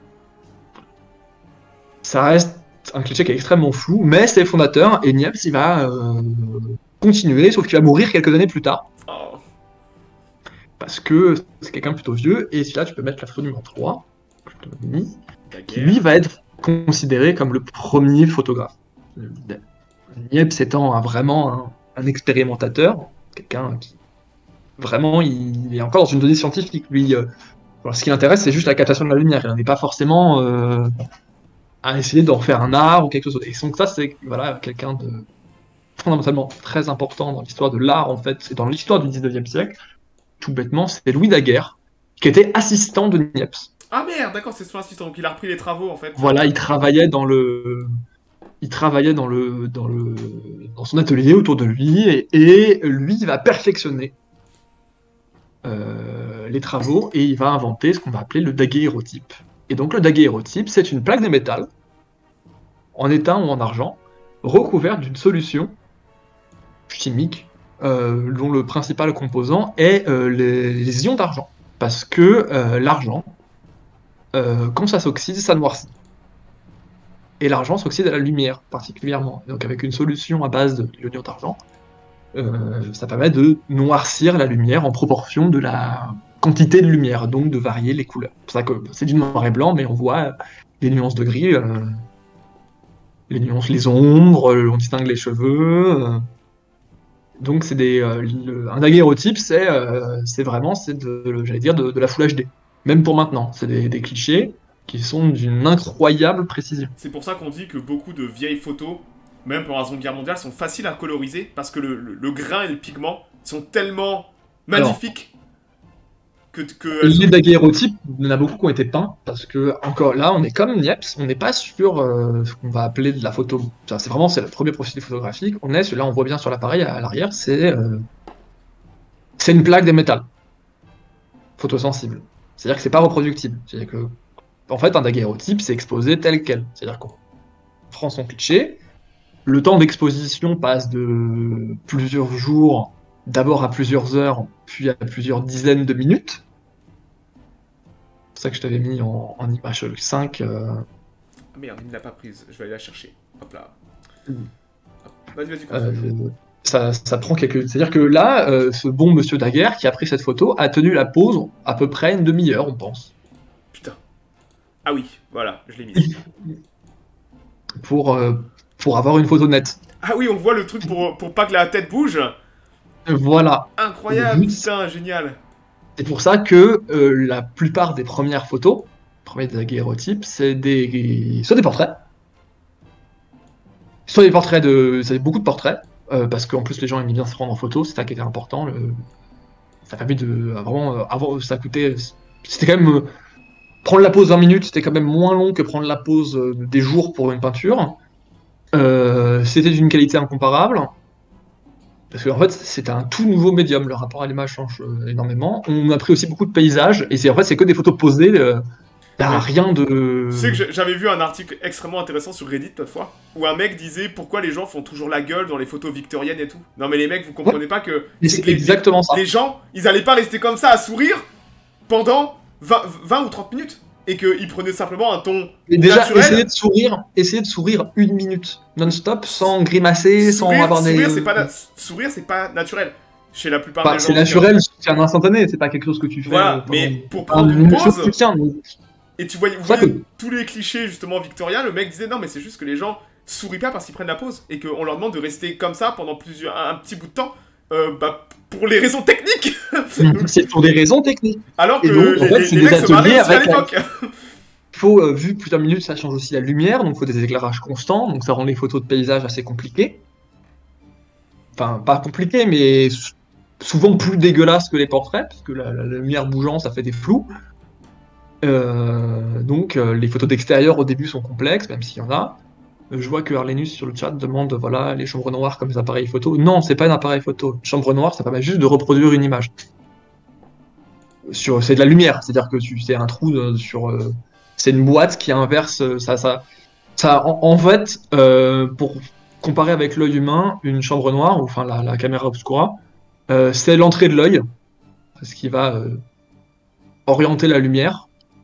Ça reste un cliché qui est extrêmement flou, mais c'est fondateur et Niepce il va continuer, sauf qu'il va mourir quelques années plus tard. Oh. Parce que c'est quelqu'un plutôt vieux, et là tu peux mettre la photo numéro 3, qui lui va être considéré comme le premier photographe. Niepce étant vraiment un expérimentateur, quelqu'un qui vraiment il est encore dans une donnée scientifique. Lui, ce qui l'intéresse c'est juste la captation de la lumière, il n'est pas forcément à essayer d'en faire un art ou quelque chose d'autre. Et donc ça c'est quelqu'un de fondamentalement très important dans l'histoire de l'art en fait, et dans l'histoire du 19e siècle. Tout bêtement, c'est Louis Daguerre, qui était assistant de Niepce. Ah merde, d'accord, c'est son assistant, donc il a repris les travaux en fait. Voilà, il travaillait dans son atelier autour de lui, et lui il va perfectionner les travaux et il va inventer ce qu'on va appeler le daguerréotype. Et donc le daguerréotype, c'est une plaque de métal, en étain ou en argent, recouverte d'une solution chimique dont le principal composant est les ions d'argent. Parce que l'argent, quand ça s'oxyde, ça noircit. Et l'argent s'oxyde à la lumière, particulièrement. Donc avec une solution à base de l'ion d'argent, ça permet de noircir la lumière en proportion de la quantité de lumière, donc de varier les couleurs. C'est pour ça que c'est du noir et blanc, mais on voit les nuances de gris, les nuances, les ombres, on distingue les cheveux. Donc c'est un daguerréotype, c'est vraiment, j'allais dire, de la Full HD. Même pour maintenant, c'est des clichés qui sont d'une incroyable précision. C'est pour ça qu'on dit que beaucoup de vieilles photos, même pendant la Seconde Guerre mondiale, sont faciles à coloriser parce que le grain et le pigment sont tellement magnifiques que les daguerréotypes, il y en a beaucoup qui ont été peints parce que, encore là, on est comme Niepce, on n'est pas sur ce qu'on va appeler de la photo. C'est le premier procédé photographique. Là, on voit bien sur l'appareil à l'arrière, c'est une plaque de métal photosensible. C'est-à-dire que c'est pas reproductible. C'est-à-dire que, en fait, un daguerréotype, c'est exposé tel quel. C'est-à-dire qu'on prend son cliché, le temps d'exposition passe de plusieurs jours, d'abord à plusieurs heures, puis à plusieurs dizaines de minutes. C'est ça que je t'avais mis en image 5. Ah merde, il ne l'a pas prise. Je vais aller la chercher. Hop là. Hop. Vas-y. Ça prend quelques... C'est-à-dire que là, ce bon monsieur Daguerre qui a pris cette photo a tenu la pose à peu près une demi-heure, on pense. Putain. Ah oui, voilà, je l'ai mis. pour avoir une photo nette. Ah oui, on voit le truc pour pas que la tête bouge. Voilà. Incroyable, putain, génial. C'est pour ça que la plupart des premières photos, premiers daguerréotypes, c'est soit des portraits, soit des portraits c'est beaucoup de portraits, parce qu'en plus les gens aimaient bien se prendre en photo, c'est ça qui était important. Ça a permis de vraiment avant ça coûtait, c'était quand même prendre la pose 20 minutes, c'était quand même moins long que prendre la pose des jours pour une peinture. C'était d'une qualité incomparable. Parce qu'en fait, c'est un tout nouveau médium, le rapport à l'image change énormément. On a pris aussi beaucoup de paysages, et c'est que des photos posées, rien de... Tu sais que j'avais vu un article extrêmement intéressant sur Reddit, l'autre fois, où un mec disait pourquoi les gens font toujours la gueule dans les photos victoriennes et tout. Non mais les mecs, vous comprenez pas que... C'est exactement ça. Les gens, ils allaient pas rester comme ça à sourire pendant 20 ou 30 minutes. Et qu'ils prenaient simplement un ton naturel. Essayez de sourire une minute non-stop, sans grimacer, sans avoir des... Sourire, c'est pas naturel. Chez la plupart des gens. C'est naturel, c'est un instantané, c'est pas quelque chose que tu fais... Voilà, mais pour prendre une pause... Et vous voyez tous les clichés, justement, victoriens, le mec disait, non, mais c'est juste que les gens sourient pas parce qu'ils prennent la pause. Et qu'on leur demande de rester comme ça pendant un petit bout de temps. Pour les raisons techniques. C'est pour des raisons techniques. Alors que donc, les mecs se marraient aussi à l'époque. Vu plusieurs minutes, ça change aussi la lumière, donc il faut des éclairages constants, donc ça rend les photos de paysage assez compliquées. Enfin, pas compliquées, mais souvent plus dégueulasses que les portraits, parce que la lumière bougeant, ça fait des flous. Donc les photos d'extérieur au début sont complexes, même s'il y en a. Je vois que Arlenus sur le chat demande, voilà, les chambres noires comme des appareils photo. Non, c'est pas un appareil photo. Une chambre noire, ça permet juste de reproduire une image. C'est de la lumière, c'est-à-dire que c'est un trou c'est une boîte qui inverse ça. En fait, pour comparer avec l'œil humain, une chambre noire, ou enfin la caméra obscura, c'est l'entrée de l'œil, ce qui va orienter la lumière.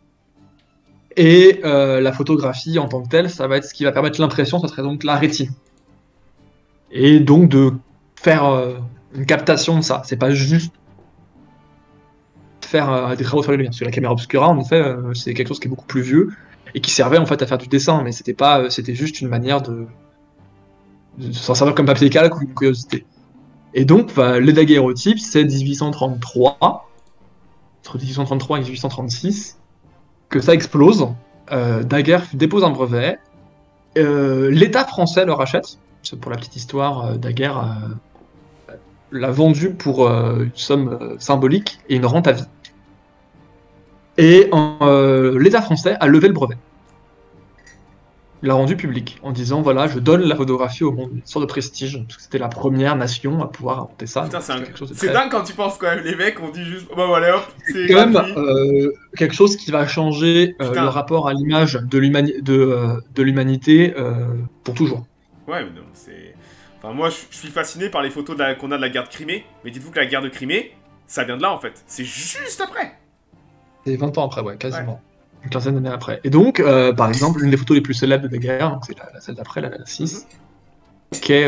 Et la photographie en tant que telle, ça va être ce qui va permettre l'impression, ça serait donc la rétine. Et donc de faire une captation de ça, c'est pas juste faire des travaux sur la lumière. Parce que la caméra obscura, en effet, c'est quelque chose qui est beaucoup plus vieux et qui servait en fait à faire du dessin, mais c'était juste une manière de s'en servir comme papier calque ou une curiosité. Et donc, les daguerréotypes, c'est 1833, entre 1833 et 1836. Que ça explose, Daguerre dépose un brevet, l'État français le rachète, pour la petite histoire, Daguerre l'a vendu pour une somme symbolique et une rente à vie. Et l'État français a levé le brevet. Il l'a rendu public en disant voilà, je donne la photographie au monde, une sorte de prestige, parce que c'était la première nation à pouvoir inventer ça. Putain, donc quelque chose de c'est très- dingue quand tu penses quand même. Les mecs, on dit juste, bah voilà, hop, c'est quand même gratuit. quelque chose qui va changer Putain. le rapport à l'image de l'humanité pour toujours. Ouais, mais non, c'est. Enfin, moi, je suis fasciné par les photos qu'on a de la guerre de Crimée. Mais dites-vous que la guerre de Crimée, ça vient de là en fait. C'est juste après. C'est 20 ans après, ouais, quasiment. Une quinzaine d'années après. Et donc, par exemple, l'une des photos les plus célèbres de Daguerre, donc c'est celle d'après, la 6, qui est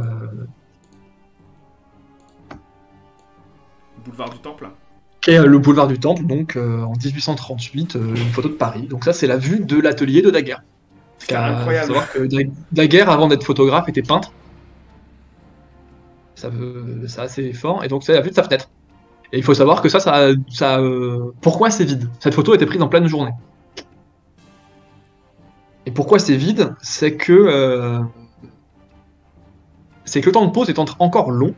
Boulevard du Temple. le boulevard du Temple, donc en 1838, une photo de Paris. Donc ça, c'est la vue de l'atelier de Daguerre. C'est incroyable. Faut savoir que Daguerre, avant d'être photographe, était peintre. C'est assez fort. Et donc, c'est la vue de sa fenêtre. Et il faut savoir que pourquoi c'est vide? Cette photo a été prise en pleine journée. Et pourquoi c'est vide? C'est que le temps de pause étant encore long,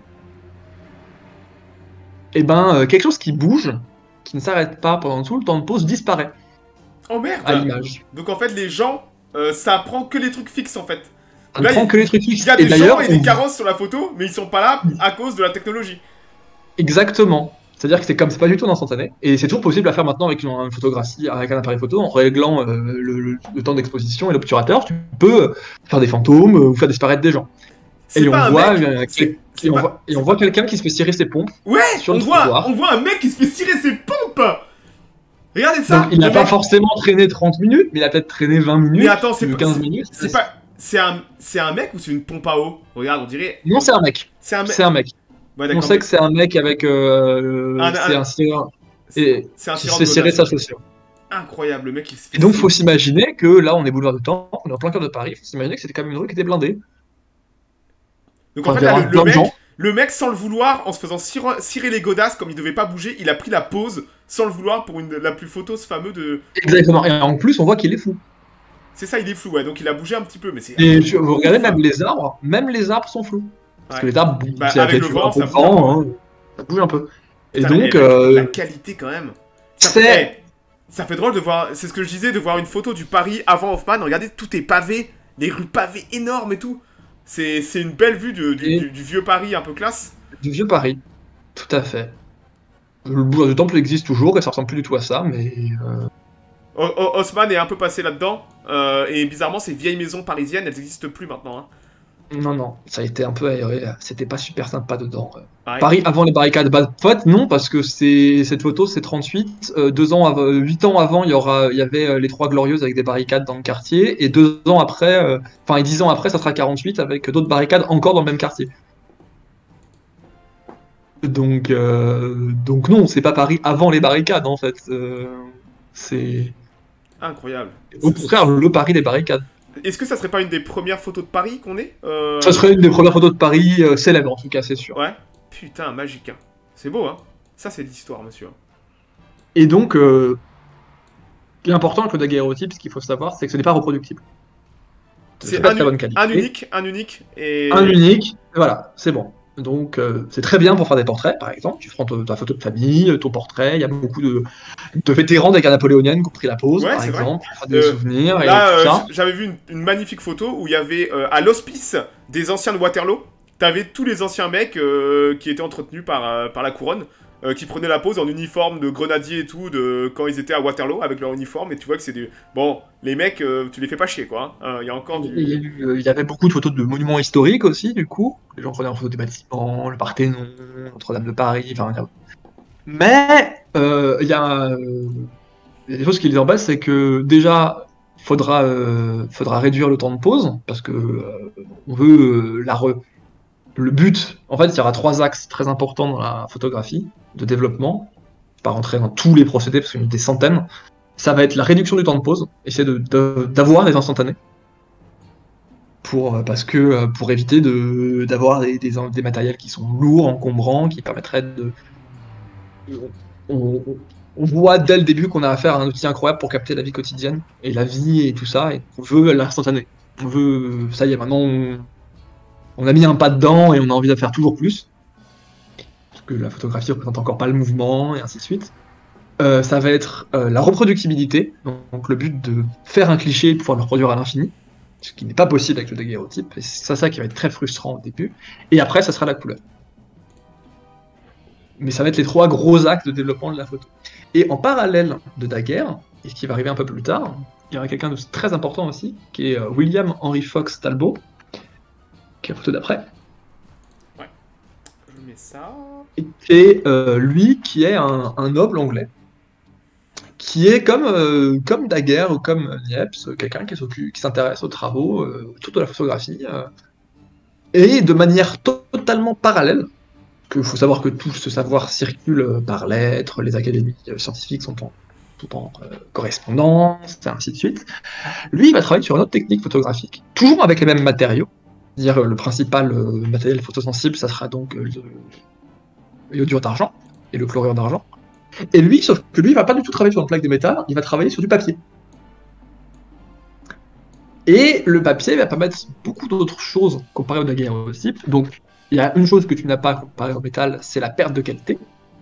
et quelque chose qui bouge, qui ne s'arrête pas pendant tout le temps de pause, disparaît Oh merde. à l'image. Donc en fait, les gens, ça prend que les trucs fixes en fait. Ça Là, ne prend que les trucs fixes. Il y a Et des d'ailleurs, gens et des carrosses sur la photo, mais ils sont pas là à cause de la technologie. exactement. C'est-à-dire que c'est pas du tout en instantané. Et c'est toujours possible à faire maintenant avec une photographie, avec un appareil photo, en réglant le temps d'exposition et l'obturateur. Tu peux faire des fantômes ou faire disparaître des gens. C'est Et on pas un voit, mec. C'est pas- on voit quelqu'un qui se fait cirer ses pompes. Ouais, sur on le voit trottoir. un mec qui se fait cirer ses pompes. Regardez ça. Donc, il n'a le pas mec- forcément traîné 30 minutes, mais il a peut-être traîné 20 minutes, Mais attends, c'est ou pas- 15 minutes. C'est un mec ou c'est une pompe à eau? Regarde, on dirait. Non, c'est un mec. C'est un mec. C'est un mec. Ouais, On d'accord, sait que c'est un mec avec. C'est un cireur. Et c'est un qui se tireur fait de cirer godasse. sa chaussure. Incroyable, le mec il se fait. Et donc, faut s'imaginer que là, on est boulevard du Temple, on est en plein cœur de Paris. Faut s'imaginer que c'était quand même une rue qui était blindée. Donc en Enfin, fait, il y là, aura plein de gens. le mec, sans le vouloir, en se faisant cirer les godasses comme il devait pas bouger, il a pris la pause sans le vouloir pour la plus photo ce fameux de. Exactement. Et en plus, on voit qu'il est fou. C'est ça, il est flou, ouais. Donc il a bougé un petit peu, mais c'est. Et vous regardez même les arbres sont flous. Parce que Ouais. les arbres bougent. Bah, C'est la avec le nature, vent, un ça peu bouge grand, hein. Ça bouge un peu. Et Putain, donc, la qualité quand même. c'est- Ça fait drôle de voir. C'est ce que je disais, de voir une photo du Paris avant Hoffman. Regardez, tout est pavé, les rues pavées énormes et tout. C'est une belle vue du vieux Paris un peu classe. du vieux Paris. Tout à fait. Le boulevard du Temple existe toujours et ça ressemble plus du tout à ça, mais Haussmann est un peu passé là-dedans. Et bizarrement, ces vieilles maisons parisiennes, elles n'existent plus maintenant. Hein. non, ça a été un peu aéré. C'était pas super sympa dedans. Pareil. Paris avant les barricades. Bah, en fait, non, parce que cette photo, c'est 38. 8 ans avant, il y avait les Trois Glorieuses avec des barricades dans le quartier. Et 2 ans après, et 10 ans après, ça sera 48 avec d'autres barricades encore dans le même quartier. Donc non, c'est pas Paris avant les barricades, en fait. C'est Incroyable. au contraire le Paris des barricades. Est-ce que ça serait pas une des premières photos de Paris qu'on ait Ça serait une des premières photos de Paris célèbres, en tout cas, c'est sûr. Ouais. Putain, magique. Hein. C'est beau, hein. Ça, c'est de l'histoire, monsieur. Et donc, l'important avec le daguerréotype, ce qu'il faut savoir, c'est que ce n'est pas reproductible. C'est pas de très bonne qualité. un unique, et... Un unique, voilà, c'est bon. Donc, c'est très bien pour faire des portraits, par exemple. Tu prends ta photo de famille, ton portrait. Il y a beaucoup de vétérans de la guerre napoléonienne qui ont pris la pause, Ouais, par c'est vrai. exemple, pour faire des souvenirs et Là, tout ça. j'avais vu une magnifique photo où il y avait à l'hospice des anciens de Waterloo. T'avais tous les anciens mecs qui étaient entretenus par la couronne, qui prenaient la pose en uniforme de grenadier et tout, quand ils étaient à Waterloo avec leur uniforme. Et tu vois que c'est des. Bon, les mecs, tu les fais pas chier, quoi. Il y a encore du. Il y avait beaucoup de photos de monuments historiques aussi, du coup. Les gens prenaient en photo des bâtiments, le Parthénon, Notre-Dame de Paris, Mais il y a des choses qui les embêtent, c'est que déjà, faudra réduire le temps de pause, parce que on veut le but, en fait, il y aura 3 axes très importants dans la photographie de développement. Je ne vais pas rentrer dans tous les procédés parce qu'il y en a des centaines. Ça va être la réduction du temps de pause, essayer d'avoir des instantanés. Pour éviter d'avoir des matériels qui sont lourds, encombrants, qui permettraient de. On voit dès le début qu'on a affaire à un outil incroyable pour capter la vie quotidienne et la vie et tout ça, et on veut l'instantané. On veut. Ça y est, maintenant on a mis un pas dedans et on a envie de faire toujours plus. Parce que la photographie représente encore pas le mouvement, et ainsi de suite. Ça va être la reproductibilité, donc le but de faire un cliché et de pouvoir le reproduire à l'infini. ce qui n'est pas possible avec le daguerréotype, et c'est ça qui va être très frustrant au début, et après ça sera la couleur. Mais ça va être les 3 gros axes de développement de la photo. Et en parallèle de Daguerre, et ce qui va arriver un peu plus tard, il y aura quelqu'un de très important aussi, qui est William Henry Fox Talbot, qui est la photo d'après. Ouais. Je mets ça. Et lui qui est un noble anglais, qui est comme Daguerre ou comme Niepce, quelqu'un qui s'intéresse aux travaux autour de la photographie, et de manière totalement parallèle. Il faut savoir que tout ce savoir circule par lettres, les académies scientifiques sont tout en correspondance, et ainsi de suite. Lui, il va travailler sur une autre technique photographique, toujours avec les mêmes matériaux. C'est-à-dire le principal matériel photosensible, ça sera donc le iodure d'argent et le chlorure d'argent. Et lui, sauf que lui, il va pas du tout travailler sur une plaque de métal, il va travailler sur du papier. Et le papier va permettre beaucoup d'autres choses comparé au daguerréotype. Donc, il y a une chose que tu n'as pas comparé au métal, c'est la perte de qualité.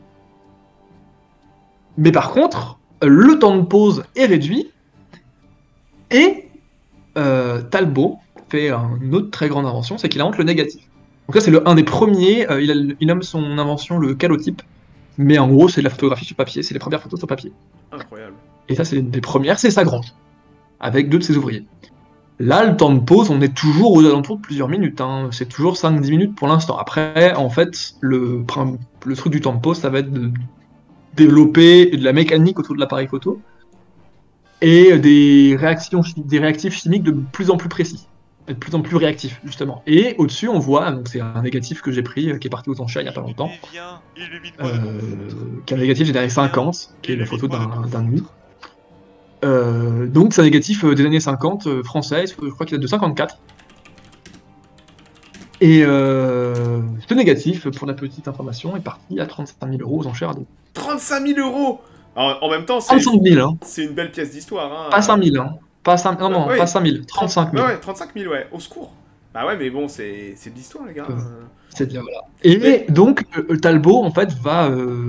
Mais par contre, le temps de pause est réduit. Et Talbot fait une autre très grande invention, c'est qu'il invente le négatif. Donc ça, c'est un des premiers. Il nomme son invention le calotype. Mais en gros, c'est de la photographie sur papier. C'est les premières photos sur papier. Incroyable. Et ça, c'est une des premières. C'est sa grange, avec 2 de ses ouvriers. Là, le temps de pause, on est toujours aux alentours de plusieurs minutes. Hein. C'est toujours 5-10 minutes pour l'instant. Après, en fait, le truc du temps de pause, ça va être de développer de la mécanique autour de l'appareil photo et des réactifs chimiques de plus en plus précis, de plus en plus réactifs, justement. Et au-dessus, on voit, donc c'est un négatif que j'ai pris, qui est parti aux enchères il n'y a pas longtemps, qui est un négatif des années 50, qui est la photo d'un nu. Donc c'est un négatif des années 50 français, je crois qu'il date de 54. Et ce négatif, pour la petite information, est parti à 35 000 € aux enchères. 35 000 €. Alors, en même temps, 35 000, hein. C'est une belle pièce d'histoire. Hein. Pas 5 000, hein. Pas 5... Non, ouais. pas 5 000, 35 000. Ouais, 35 000, ouais, au secours. Bah ouais, mais bon, c'est de l'histoire, les gars. C'est bien, voilà. Et donc, Talbot, en fait, va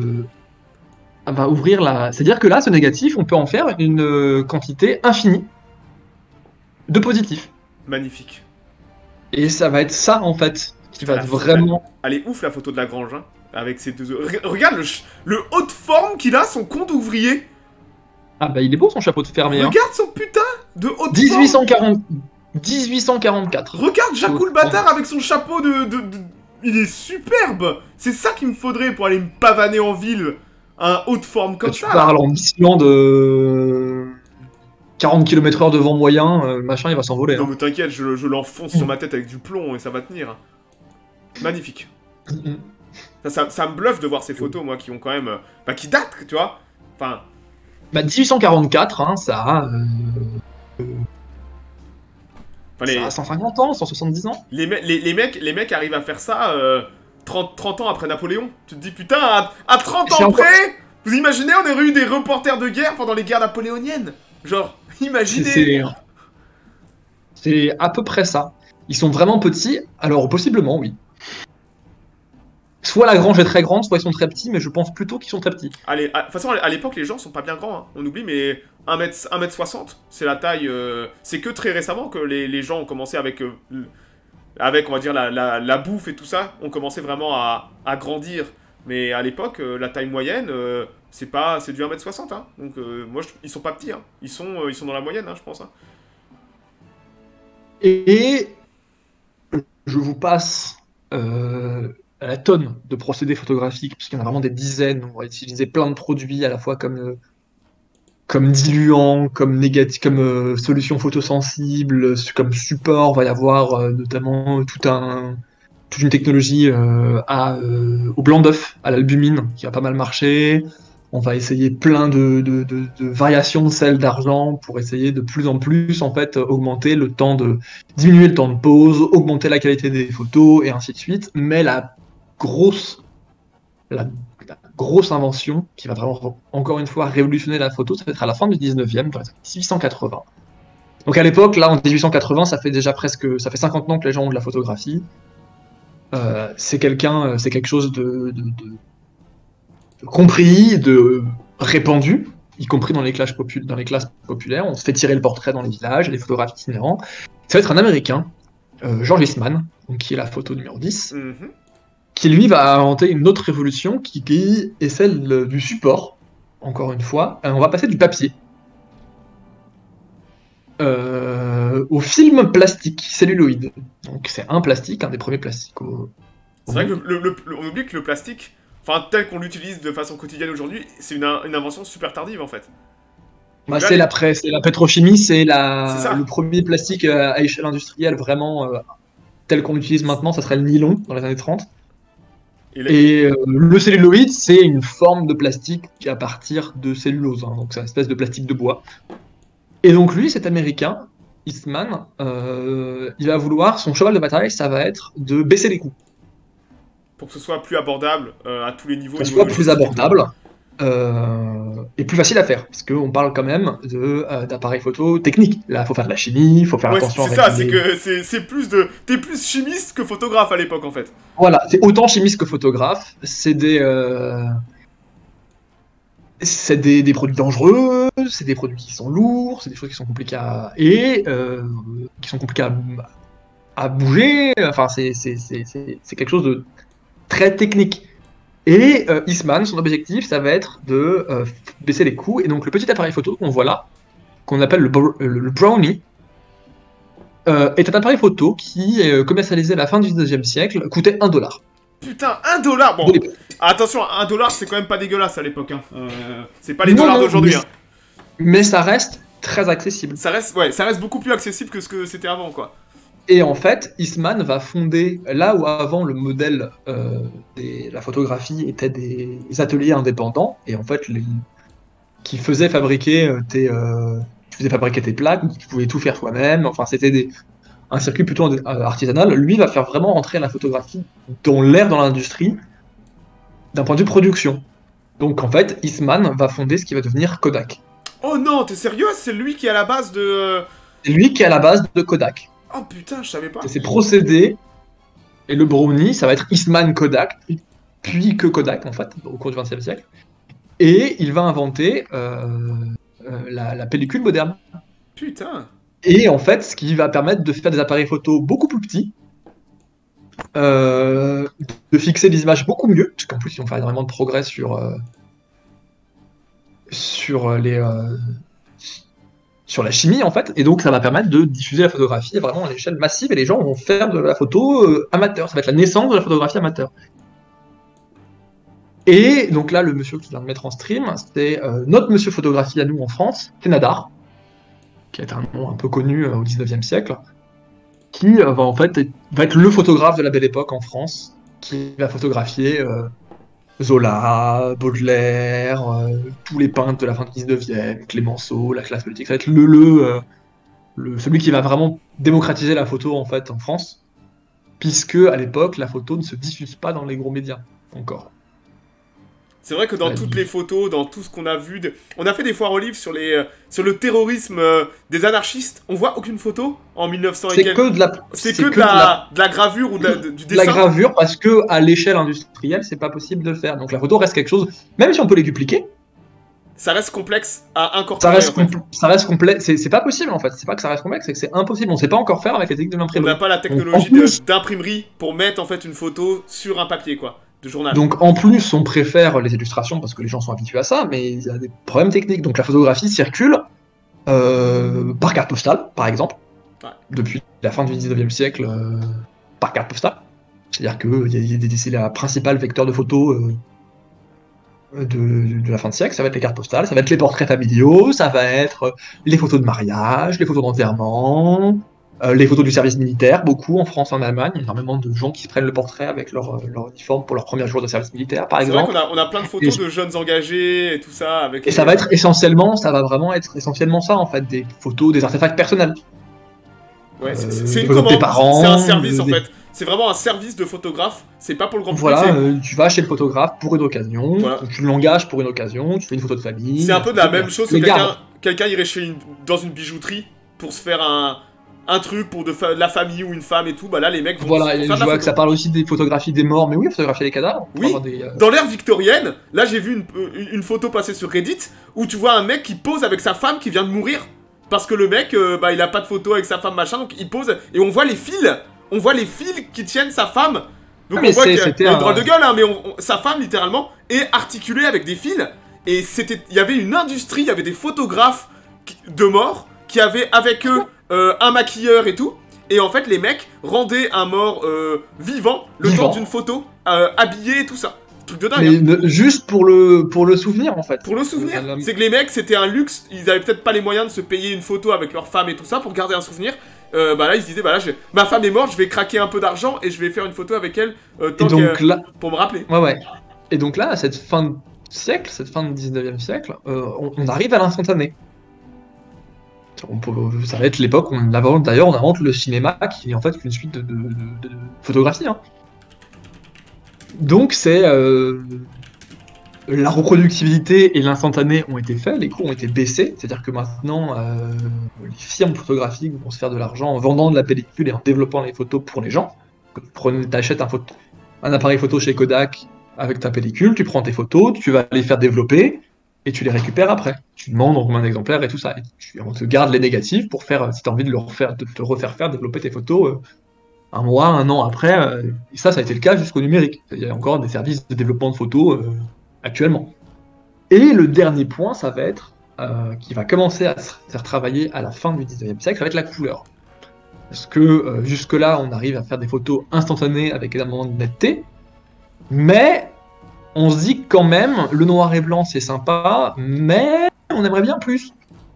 ouvrir la... C'est-à-dire que là, ce négatif, on peut en faire une quantité infinie de positifs. Magnifique. Et ça va être ça, en fait, qui va vraiment... Elle est ouf, la photo de Lagrange, hein, avec ses 2... Regarde le haut de forme qu'il a, son compte ouvrier. Ah bah, il est beau, son chapeau de fermier. Regarde son putain de haut de 1844. Regarde Jacou le bâtard avec son chapeau de... Il est superbe. C'est ça qu'il me faudrait pour aller me pavaner en ville. Un haut de forme comme ça. Tu parles en disant de 40 km/h de vent moyen, machin, il va s'envoler. Non hein. mais t'inquiète, je l'enfonce sur ma tête avec du plomb et ça va tenir. Magnifique. Ça me bluffe de voir ces photos, moi, qui ont quand même... Bah, qui datent, tu vois. Enfin... Bah, 1844, hein, ça a... Ça a 150 ans, 170 ans. Les mecs arrivent à faire ça 30 ans après Napoléon. Tu te dis, putain, à 30 ans près, vous imaginez, on aurait eu des reporters de guerre pendant les guerres napoléoniennes. Genre, imaginez. C'est à peu près ça. Ils sont vraiment petits, alors possiblement, oui. Soit la grange est très grande, soit ils sont très petits, mais je pense plutôt qu'ils sont très petits. Allez, de toute façon, à l'époque, les gens sont pas bien grands, hein. On oublie, mais 1m60, c'est la taille... c'est que très récemment que les gens ont commencé avec, on va dire, la bouffe et tout ça, ont commencé vraiment à grandir. Mais à l'époque, la taille moyenne, c'est du 1m60, hein. Donc, moi, ils sont pas petits, hein. Ils sont dans la moyenne, hein, je pense. Hein. Et je vous passe... à la tonne de procédés photographiques, parce qu'il y en a vraiment des dizaines. On va utiliser plein de produits à la fois comme diluant, comme négatif, comme solution photosensible, comme support. Il va y avoir notamment toute une technologie au blanc d'œuf, à l'albumine, qui va pas mal marcher. On va essayer plein de variations de sel d'argent pour essayer de plus en plus en fait augmenter le temps diminuer le temps de pause, augmenter la qualité des photos et ainsi de suite. Mais la grosse invention qui va vraiment encore une fois révolutionner la photo, ça va être à la fin du 19e, dans les années 1880. Donc à l'époque, là en 1880, ça fait 50 ans que les gens ont de la photographie. C'est quelque chose de compris, de répandu, y compris dans les classes populaires. On se fait tirer le portrait dans les villages, les photographes itinérants. Ça va être un Américain, George Eastman, donc qui est la photo numéro 10, Mhm. qui lui va inventer une autre révolution qui est celle du support, encore une fois. On va passer du papier au film plastique, celluloïde. Donc c'est un plastique, un des premiers plastiques C'est vrai que on oublie que le plastique, enfin tel qu'on l'utilise de façon quotidienne aujourd'hui, c'est une invention super tardive en fait. Bah, Là, c'est la pétrochimie, c'est C'est ça. le premier plastique à échelle industrielle vraiment tel qu'on l'utilise maintenant, ça serait le nylon dans les années 30. Et le celluloïde, c'est une forme de plastique à partir de cellulose, hein, donc c'est une espèce de plastique de bois. Et donc lui, cet américain, Eastman, il va vouloir, son cheval de bataille, ça va être de baisser les coûts. Pour que ce soit plus abordable à tous les niveaux. Que ce soit plus abordable et plus facile à faire. Parce qu'on parle quand même d'appareils photo techniques. Là, il faut faire de la chimie, il faut faire attention c'est avec ça, c'est que c'est plus de... T'es plus chimiste que photographe à l'époque en fait. Voilà, c'est autant chimiste que photographe. C'est des produits dangereux, c'est des produits qui sont lourds, c'est des choses qui sont compliquées à bouger. Enfin, c'est quelque chose de très technique. Et Eastman, son objectif, ça va être de baisser les coûts. Et donc le petit appareil photo qu'on voit là, qu'on appelle le Brownie, est un appareil photo qui est commercialisé à la fin du 19e siècle, coûtait $1. Putain, $1. Bon, attention, $1 c'est quand même pas dégueulasse à l'époque. Hein. C'est pas les dollars d'aujourd'hui. Hein. Mais ça reste très accessible. Ça reste beaucoup plus accessible que ce que c'était avant, quoi. Et en fait, Eastman va fonder, là où avant le modèle la photographie était des ateliers indépendants, et en fait, qui faisaient fabriquer tu faisais fabriquer tes plaques, tu pouvais tout faire toi-même, enfin c'était un circuit plutôt artisanal. Lui va faire vraiment rentrer la photographie dans l'ère dans l'industrie, d'un point de vue production. Donc en fait, Eastman va fonder ce qui va devenir Kodak. Oh non, t'es sérieux? C'est lui qui est à la base de... C'est lui qui est à la base de Kodak. Oh putain, je savais pas. Et ses procédés, et le Brownie, ça va être Eastman Kodak, puis que Kodak en fait, au cours du XXe siècle. Et il va inventer la pellicule moderne. Putain. Et en fait, ce qui va permettre de faire des appareils photo beaucoup plus petits, de fixer des images beaucoup mieux, parce qu'en plus, ils vont faire énormément de progrès sur la chimie, en fait, et donc ça va permettre de diffuser la photographie vraiment à l'échelle massive, et les gens vont faire de la photo amateur. Ça va être la naissance de la photographie amateur. Et donc là, le monsieur qui vient de mettre en stream, c'est notre monsieur photographie à nous en France, c'est Nadar, qui est un nom un peu connu au 19e siècle, qui va être le photographe de la Belle Époque en France, qui va photographier Zola, Baudelaire, tous les peintres de la fin du 19e, Clémenceau, la classe politique. Ça va être celui qui va vraiment démocratiser la photo en fait en France, puisque à l'époque la photo ne se diffuse pas dans les gros médias encore. C'est vrai que dans toutes les photos, dans tout ce qu'on a vu, on a fait des foires aux livres sur le terrorisme des anarchistes. On voit aucune photo en 1900 et quelques. C'est que de la gravure ou du dessin. De la gravure parce que à l'échelle industrielle, c'est pas possible de le faire. Donc la photo reste quelque chose, même si on peut les dupliquer. Ça reste complexe à incorporer. Ça reste complexe. C'est pas possible en fait. C'est pas que ça reste complexe, c'est que c'est impossible. On sait pas encore faire avec la technique de l'imprimerie. On n'a pas la technologie d'imprimerie pour mettre en fait une photo sur un papier quoi. De journal. Donc en plus, on préfère les illustrations parce que les gens sont habitués à ça, mais il y a des problèmes techniques. Donc la photographie circule par carte postale, par exemple, depuis la fin du 19e siècle, par carte postale. C'est-à-dire que c'est la principale vecteur de photos de la fin de siècle, ça va être les cartes postales, ça va être les portraits familiaux, ça va être les photos de mariage, les photos d'enterrement, les photos du service militaire, beaucoup en France, en Allemagne, énormément de gens qui se prennent le portrait avec leur uniforme pour leur premier jour de service militaire, par exemple. C'est vrai qu'on a plein de photos de jeunes engagés et tout ça. Et ça va vraiment être essentiellement ça, en fait, des photos, des artefacts personnels. Ouais, c'est une commande, c'est un service en fait. C'est vraiment un service de photographe, c'est pas pour le grand public. Voilà, tu vas chez le photographe pour une occasion, tu l'engages pour une occasion, tu fais une photo de famille. C'est un peu de la même chose que quelqu'un irait dans une bijouterie pour se faire un truc pour de la famille ou une femme et tout, bah là les mecs vont voilà, et je vois que ça parle aussi des photographies des morts, mais oui, photographier les cadavres. Oui, dans l'ère victorienne, là j'ai vu une photo passer sur Reddit où tu vois un mec qui pose avec sa femme qui vient de mourir parce que le mec, bah, il a pas de photo avec sa femme, machin, donc il pose, et on voit les fils qui tiennent sa femme. Donc on voit qu'il y a une drôle de gueule, hein, mais sa femme, littéralement, est articulée avec des fils, et il y avait une industrie, il y avait des photographes de mort, qui avaient avec eux un maquilleur et tout, et en fait, les mecs rendaient un mort vivant, le temps d'une photo, habillé et tout ça. Truc de dingue. Mais juste pour le souvenir, en fait. Pour le souvenir, c'est que les mecs, c'était un luxe, ils avaient peut-être pas les moyens de se payer une photo avec leur femme et tout ça, pour garder un souvenir. Bah là, ils se disaient, bah là, ma femme est morte, je vais craquer un peu d'argent, et je vais faire une photo avec elle, pour me rappeler. Ouais. Et donc là, à cette fin de siècle, cette fin du 19e siècle, on arrive à l'instantané. Ça va être l'époque où on invente le cinéma, qui est en fait une suite de photographies. Hein. Donc c'est la reproductibilité et l'instantané ont été faits, les coûts ont été baissés, c'est-à-dire que maintenant les firmes photographiques vont se faire de l'argent en vendant de la pellicule et en développant les photos pour les gens. T'achètes un appareil photo chez Kodak avec ta pellicule, tu prends tes photos, tu vas les faire développer et tu les récupères après. Tu demandes en combien d'exemplaires et tout ça. Et on te garde les négatifs pour faire, si tu as envie de te refaire faire développer tes photos un mois, un an après. Et ça a été le cas jusqu'au numérique. Il y a encore des services de développement de photos actuellement. Et le dernier point, ça va être, qui va commencer à se faire travailler à la fin du 19e siècle, ça va être la couleur. Parce que jusque-là, on arrive à faire des photos instantanées avec énormément de netteté, mais on se dit quand même, le noir et blanc c'est sympa, mais on aimerait bien plus.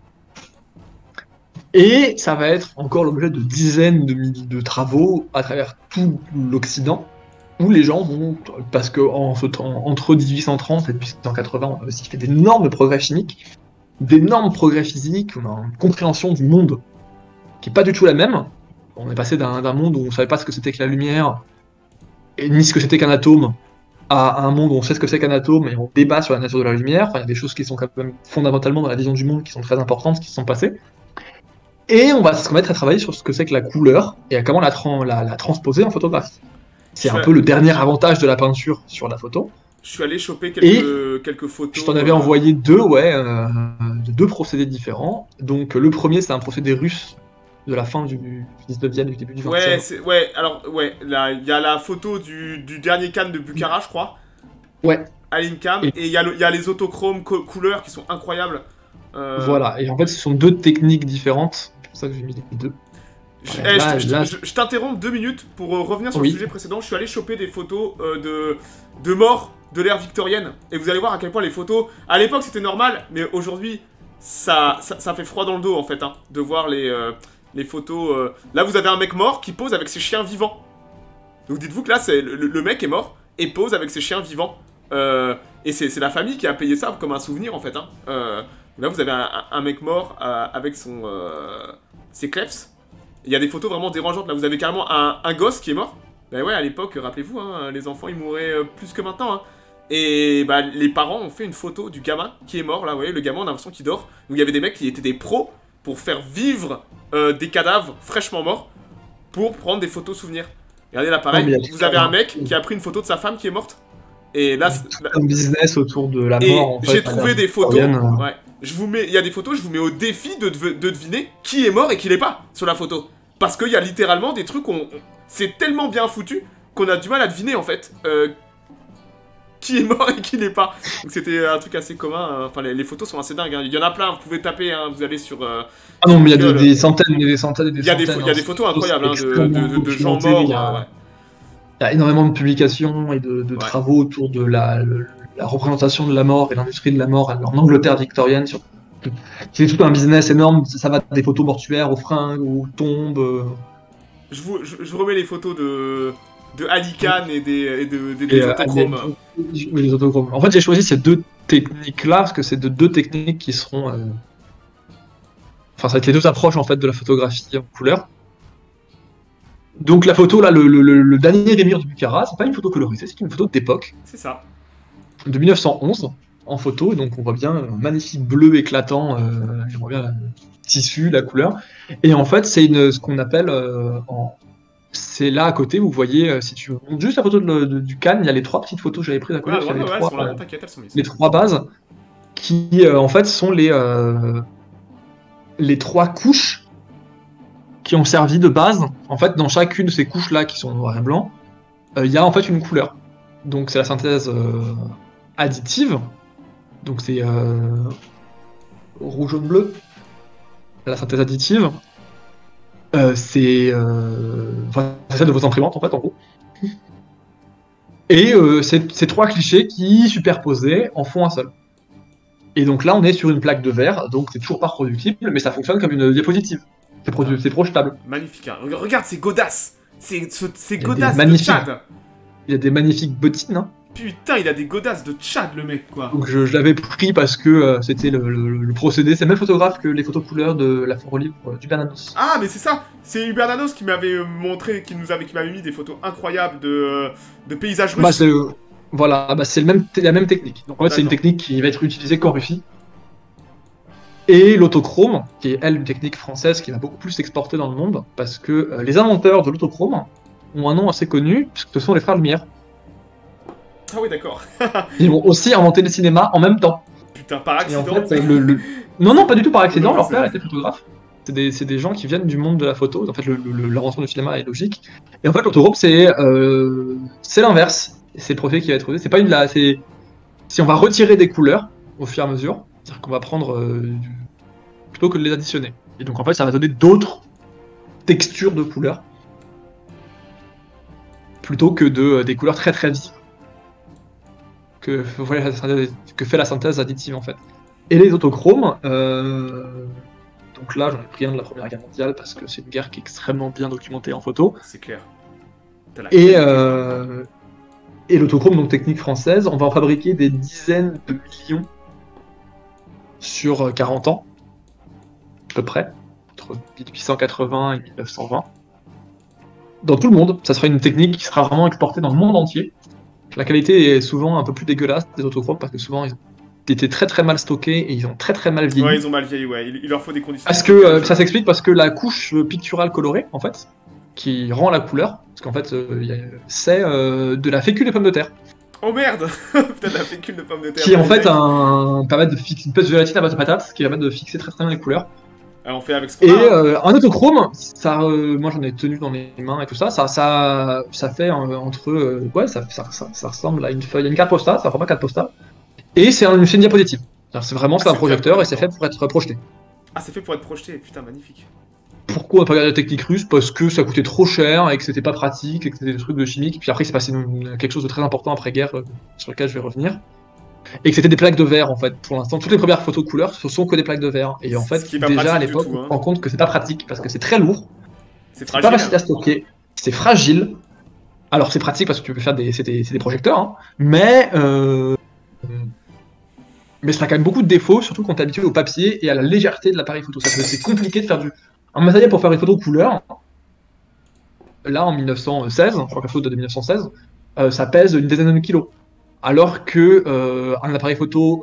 Et ça va être encore l'objet de dizaines de milliers de travaux à travers tout l'Occident, où les gens vont, parce que entre 1830 et 1880, on a aussi fait d'énormes progrès chimiques, d'énormes progrès physiques, on a une compréhension du monde qui n'est pas du tout la même. On est passé d'un monde où on ne savait pas ce que c'était que la lumière, et ni ce que c'était qu'un atome, à un monde où on sait ce que c'est qu'un atome et on débat sur la nature de la lumière. Enfin, il y a des choses qui sont quand même fondamentalement dans la vision du monde qui sont très importantes, qui se sont passées. Et on va se remettre à travailler sur ce que c'est que la couleur et à comment la transposer en photographie. C'est un peu le dernier avantage de la peinture sur la photo. Je suis allé choper quelques photos. Je t'en avais envoyé deux, de deux procédés différents. Donc le premier, c'est un procédé russe de la fin du 19e, du début du 20e. Là, il y a la photo du dernier Cannes de Bukhara, je crois. Ouais. À l'INCAM. Et il y a les autochromes couleurs qui sont incroyables. Voilà, et en fait, ce sont deux techniques différentes. C'est pour ça que j'ai mis les deux. Je t'interromps 2 minutes pour revenir sur le sujet précédent. Je suis allé choper des photos de morts de l'ère victorienne. Et vous allez voir à quel point les photos... À l'époque, c'était normal, mais aujourd'hui, ça fait froid dans le dos, en fait, hein, de voir les photos... Là, vous avez un mec mort qui pose avec ses chiens vivants. Donc dites-vous que là, le mec est mort et pose avec ses chiens vivants. Et c'est la famille qui a payé ça comme un souvenir, en fait. Hein. Là, vous avez un mec mort avec ses kleps. Il y a des photos vraiment dérangeantes. Là, vous avez carrément un gosse qui est mort. Bah ouais, à l'époque, rappelez-vous, hein, les enfants, ils mouraient plus que maintenant. Hein. Et bah, les parents ont fait une photo du gamin qui est mort. Là, vous voyez, le gamin, on a l'impression qu'il dort. Donc, il y avait des mecs qui étaient des pros pour faire vivre des cadavres fraîchement morts pour prendre des photos souvenirs. Regardez là, pareil, vous avez un mec qui a pris une photo de sa femme qui est morte. Et là, un business autour de la mort. En fait, j'ai trouvé des photos. Ouais. Il y a des photos, je vous mets au défi de deviner qui est mort et qui l'est pas sur la photo. Parce qu'il y a littéralement des trucs, c'est tellement bien foutu qu'on a du mal à deviner en fait qui est mort et qui l'est pas. Donc c'était un truc assez commun. Enfin, les photos sont assez dingues. Hein. Il y en a plein, vous pouvez taper, hein, vous allez sur. Ah non, mais il y a des centaines et des centaines et des centaines. Il y a des photos incroyables de gens morts. Il y a énormément de publications et de travaux autour de la représentation de la mort et l'industrie de la mort en Angleterre victorienne. C'est tout un business énorme, ça va des photos mortuaires aux fringues, aux tombes. Je vous remets les photos de Ali Khan et des autochromes. Oui, les autochromes. En fait, j'ai choisi ces deux techniques-là parce que c'est deux techniques qui seront. Enfin, ça va être les deux approches en fait de la photographie en couleur. Donc la photo là, le dernier émir de Bukhara, c'est pas une photo colorisée, c'est une photo d'époque. C'est ça. De 1911 en photo, et donc on voit bien un magnifique bleu éclatant, on voit bien le tissu, la couleur. Et en fait, c'est ce qu'on appelle c'est là à côté, vous voyez, si tu montes juste la photo du Cannes, il y a les trois petites photos que j'avais prises à côté. Les trois bases qui en fait sont les 3 couches qui ont servi de base. En fait, dans chacune de ces couches-là qui sont noir et blanc, il y a en fait une couleur. Donc c'est la synthèse additive. Donc c'est rouge, jaune, bleu. La synthèse additive. C'est celle de vos imprimantes en fait, en gros. Et ces 3 clichés qui, superposés, en font un seul. Et donc là, on est sur une plaque de verre, donc c'est toujours pas reproductible, mais ça fonctionne comme une diapositive. C'est projetable. Magnifique, hein. Regarde, c'est godasses. C'est y a godasses des de magnifiques- Tchad. Il y a des magnifiques bottines, hein. Putain, il a des godasses de Tchad, le mec, quoi. Donc je l'avais pris parce que c'était le procédé. C'est le même photographe que les photos couleurs de la foire au livre du Bernanos. Ah, mais c'est ça. C'est Hubert Nanos qui m'avait montré, qui m'avait mis des photos incroyables de paysages russes. Bah, c'est la même technique. Donc en fait, c'est une D'accord. technique qui va être utilisée qu'en Russie. Et l'autochrome, qui est elle une technique française qui va beaucoup plus s'exporter dans le monde, parce que les inventeurs de l'autochrome ont un nom assez connu, puisque ce sont les frères Lumière. Ah oui, d'accord. Ils vont aussi inventer le cinéma en même temps. Putain, par Et en accident. fait, non, pas du tout par accident, Non, leur c'est- père était photographe. C'est des gens qui viennent du monde de la photo. En fait, l'invention du cinéma est logique. Et en fait, l'autochrome, c'est l'inverse. C'est le procédé qui va être usé. C'est pas si on va retirer des couleurs au fur et à mesure, c'est-à-dire qu'on va prendre plutôt que de les additionner. Et donc en fait, ça va donner d'autres textures de couleurs plutôt que des couleurs très très vives que fait la synthèse additive en fait. Et les autochromes, donc là j'en ai pris un de la Première Guerre mondiale parce que c'est une guerre qui est extrêmement bien documentée en photo. C'est clair. T'as la Et, qualité. et l'autochrome, donc technique française, on va en fabriquer des dizaines de millions sur 40 ans, à peu près, entre 1880 et 1920. Dans tout le monde, ça sera une technique qui sera vraiment exportée dans le monde entier. La qualité est souvent un peu plus dégueulasse des autochromes parce que souvent ils ont été très très mal stockés et ils ont très très mal vieilli. Ouais, ils ont mal vieilli, ouais. Il leur faut des conditions. Parce que ça s'explique parce que la couche picturale colorée, en fait, qui rend la couleur, parce qu'en fait, c'est de la fécule des pommes de terre, Oh merde. Putain, la fécule de pommes de terre. qui est en fait permet de fixer une espèce de gélatine à base de patate, qui permet de fixer très très bien les couleurs. Ah, on fait avec ce qu'on Et a. un autochrome, ça, moi j'en ai tenu dans les mains et tout ça, ça fait entre, ouais, ça ressemble à une feuille, à une carte postale, ça ressemble à une carte postale, et c'est une diapositive. C'est vraiment Ah, un c'est projecteur très et c'est fait pour être projeté. Ah, c'est fait pour être projeté. Putain, magnifique. Pourquoi on n'a pas regardé la technique russe? Parce que ça coûtait trop cher et que c'était pas pratique et que c'était des trucs de chimique. Puis après, il s'est passé quelque chose de très important après-guerre sur lequel je vais revenir. Et que c'était des plaques de verre en fait. Pour l'instant, toutes les premières photos couleurs, ce sont que des plaques de verre. Et en fait, Ce qui est pas déjà à pratique du l'époque, tout, hein. on se rend compte que c'est pas pratique parce que c'est très lourd, C'est c'est pas fragile. facile à stocker, c'est fragile. Alors c'est pratique parce que tu peux faire c'est des projecteurs, hein, mais ça a quand même beaucoup de défauts, surtout quand t'es habitué au papier et à la légèreté de l'appareil photo. C'est compliqué de faire un matériel pour faire une photo couleur. Là, en 1916, je crois que la photo de 1916, ça pèse une dizaine de kilos. Alors que un appareil photo,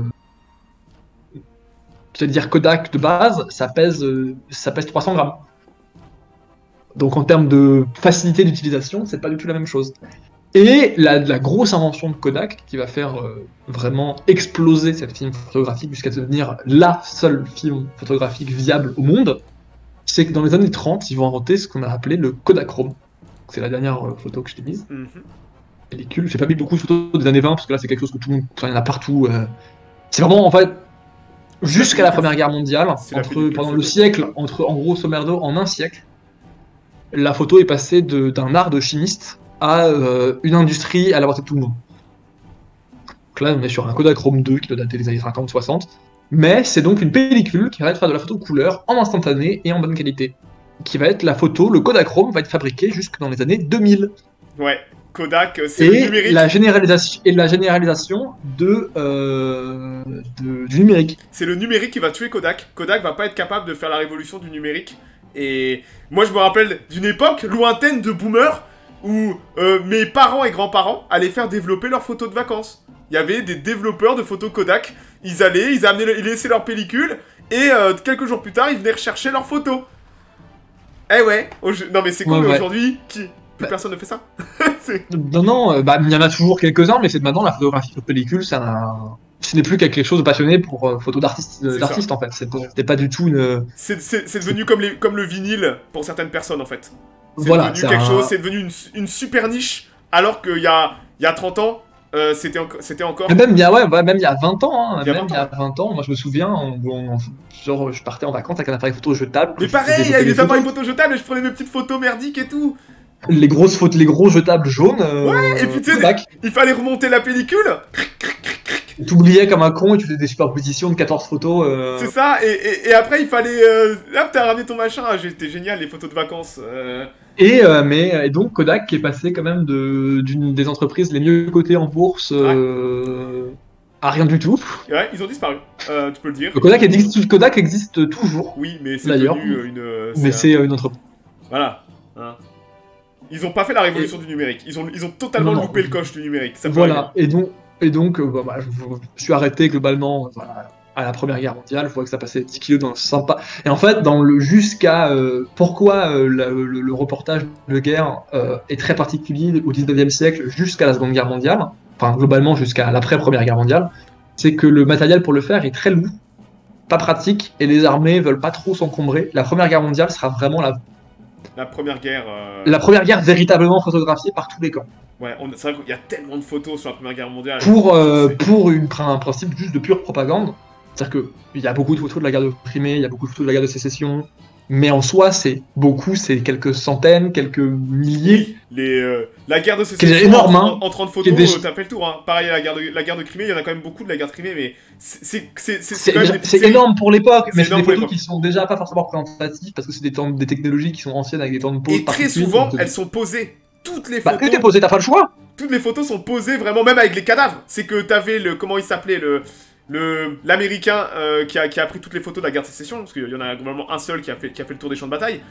c'est-à-dire Kodak de base, ça pèse 300 grammes. Donc en termes de facilité d'utilisation, c'est pas du tout la même chose. Et la grosse invention de Kodak, qui va faire vraiment exploser cette film photographique jusqu'à devenir la seule film photographique viable au monde, c'est que dans les années 30, ils vont inventer ce qu'on a appelé le Kodachrome. C'est la dernière photo que je t'ai mise. Mhm. Pellicule. J'ai pas mis beaucoup de photos des années 20 parce que là c'est quelque chose que tout le monde, il y en a partout. C'est vraiment en fait jusqu'à la Première Guerre mondiale, C'est la pellicule pendant photo. le siècle, en grosso merdo en un siècle, la photo est passée d'un art de chimiste à une industrie à la portée de tout le monde. Donc là on est sur un Kodachrome 2 qui doit dater des années 50-60, mais c'est donc une pellicule qui va faire de la photo couleur en instantané et en bonne qualité. Qui va être la photo, le Kodachrome va être fabriqué jusque dans les années 2000. Ouais. Kodak, c'est le Et numérique. la généralisation du numérique. C'est le numérique qui va tuer Kodak. Kodak va pas être capable de faire la révolution du numérique. Et moi, je me rappelle d'une époque lointaine de boomers où mes parents et grands-parents allaient faire développer leurs photos de vacances. Il y avait des développeurs de photos Kodak. Ils laissaient leur pellicule et quelques jours plus tard, ils venaient rechercher leurs photos. Eh ouais. Non mais c'est cool, Ouais, mais ouais. aujourd'hui, plus personne ne fait ça. Non, il y en a toujours quelques-uns, mais c'est maintenant la photographie sur pellicule, ça ce n'est plus quelque chose de passionné pour photo C'est d'artiste en fait. C'était pas du tout une. C'est devenu comme le vinyle pour certaines personnes en fait. C'est Voilà, devenu quelque chose, c'est devenu une super niche, alors qu'il y a 30 ans, c'était encore... Mais même il y a, même il y a 20 ans, hein, Il y a même 20 il y a 20 ans, moi je me souviens, genre je partais en vacances avec un appareil photo jetable. Mais je pareil, faisais il y a eu des des appareils photos. photo jetables et je prenais mes petites photos merdiques et tout. Les grosses photos, les gros jetables jaunes. Ouais, et puis tu sais, Kodak. il fallait remonter la pellicule. T'oubliais comme un con et tu faisais des superpositions de 14 photos. C'est ça, et après il fallait... Hop, t'as ramené ton machin, c'était génial les photos de vacances. Et donc Kodak qui est passé quand même d'une des entreprises les mieux cotées en bourse à rien du tout. Ouais, ils ont disparu, tu peux le dire. Kodak existe toujours, Oui, mais c'est d'ailleurs. devenu mais c'est une entreprise. Voilà. Hein. Ils ont pas fait la révolution du numérique. Ils ont totalement Non. loupé le coche du numérique. Ça peut Voilà, et donc je suis arrêté globalement voilà, à la Première Guerre mondiale, je vois que ça passait 10 kilos dans le sympa. Et en fait, jusqu'à pourquoi le reportage de guerre est très particulier au 19e siècle jusqu'à la Seconde Guerre mondiale, enfin globalement jusqu'à l'après-Première Guerre mondiale, c'est que le matériel pour le faire est très lourd, pas pratique, et les armées veulent pas trop s'encombrer. La Première Guerre mondiale sera vraiment la première guerre... la première guerre véritablement photographiée par tous les camps. Ouais, c'est vrai qu'il y a tellement de photos sur la Première Guerre mondiale. Pour un principe juste de pure propagande. C'est-à-dire qu'il y a beaucoup de photos de la guerre de Crimée, il y a beaucoup de photos de la guerre de sécession, mais en soi, c'est quelques centaines, quelques milliers. La guerre de Qui est sécession, énorme, hein. en 30 Qui est photos, t'as fait le tour. Hein. Pareil, la guerre de Crimée, il y en a quand même beaucoup de la guerre de Crimée, mais c'est quand même des C'est énorme pour l'époque, mais c'est des énorme pour photos l'époque. qui sont déjà pas forcément représentatives, parce que c'est des technologies qui sont anciennes avec des temps de pause Et très particuliers, souvent, donc, elles sont posées. Toutes les Bah, photos... t'es posé, t'as pas le choix. Toutes les photos sont posées vraiment, même avec les cadavres. C'est que t'avais comment il s'appelait, l'américain qui a pris toutes les photos de la guerre de sécession, parce qu'il y en a globalement un seul qui a fait le tour des champs de bataille.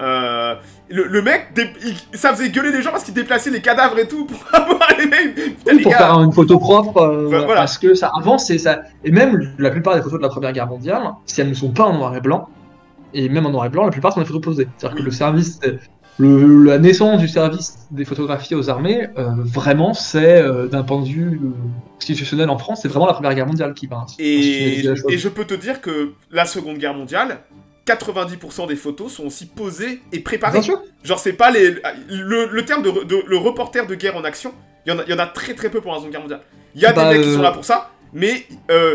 Le mec, ça faisait gueuler les gens parce qu'il déplaçait les cadavres et tout pour avoir les mecs. Putain, les Pour gars. faire une photo propre, Voilà. parce que ça avance et même la plupart des photos de la Première Guerre mondiale, si elles ne sont pas en noir et blanc, et même en noir et blanc, la plupart sont des photos posées. C'est-à-dire que le service, la naissance du service des photographies aux armées, vraiment, c'est d'un point de vue institutionnel en France, c'est vraiment la Première Guerre mondiale qui va institutionnaliser la chose. Et je peux te dire que la Seconde Guerre mondiale, 90% des photos sont aussi posées et préparées. Bien sûr. Genre, c'est pas le terme le reporter de guerre en action, il y en a très très peu pour la Seconde Guerre mondiale. Il y a des mecs qui sont là pour ça, mais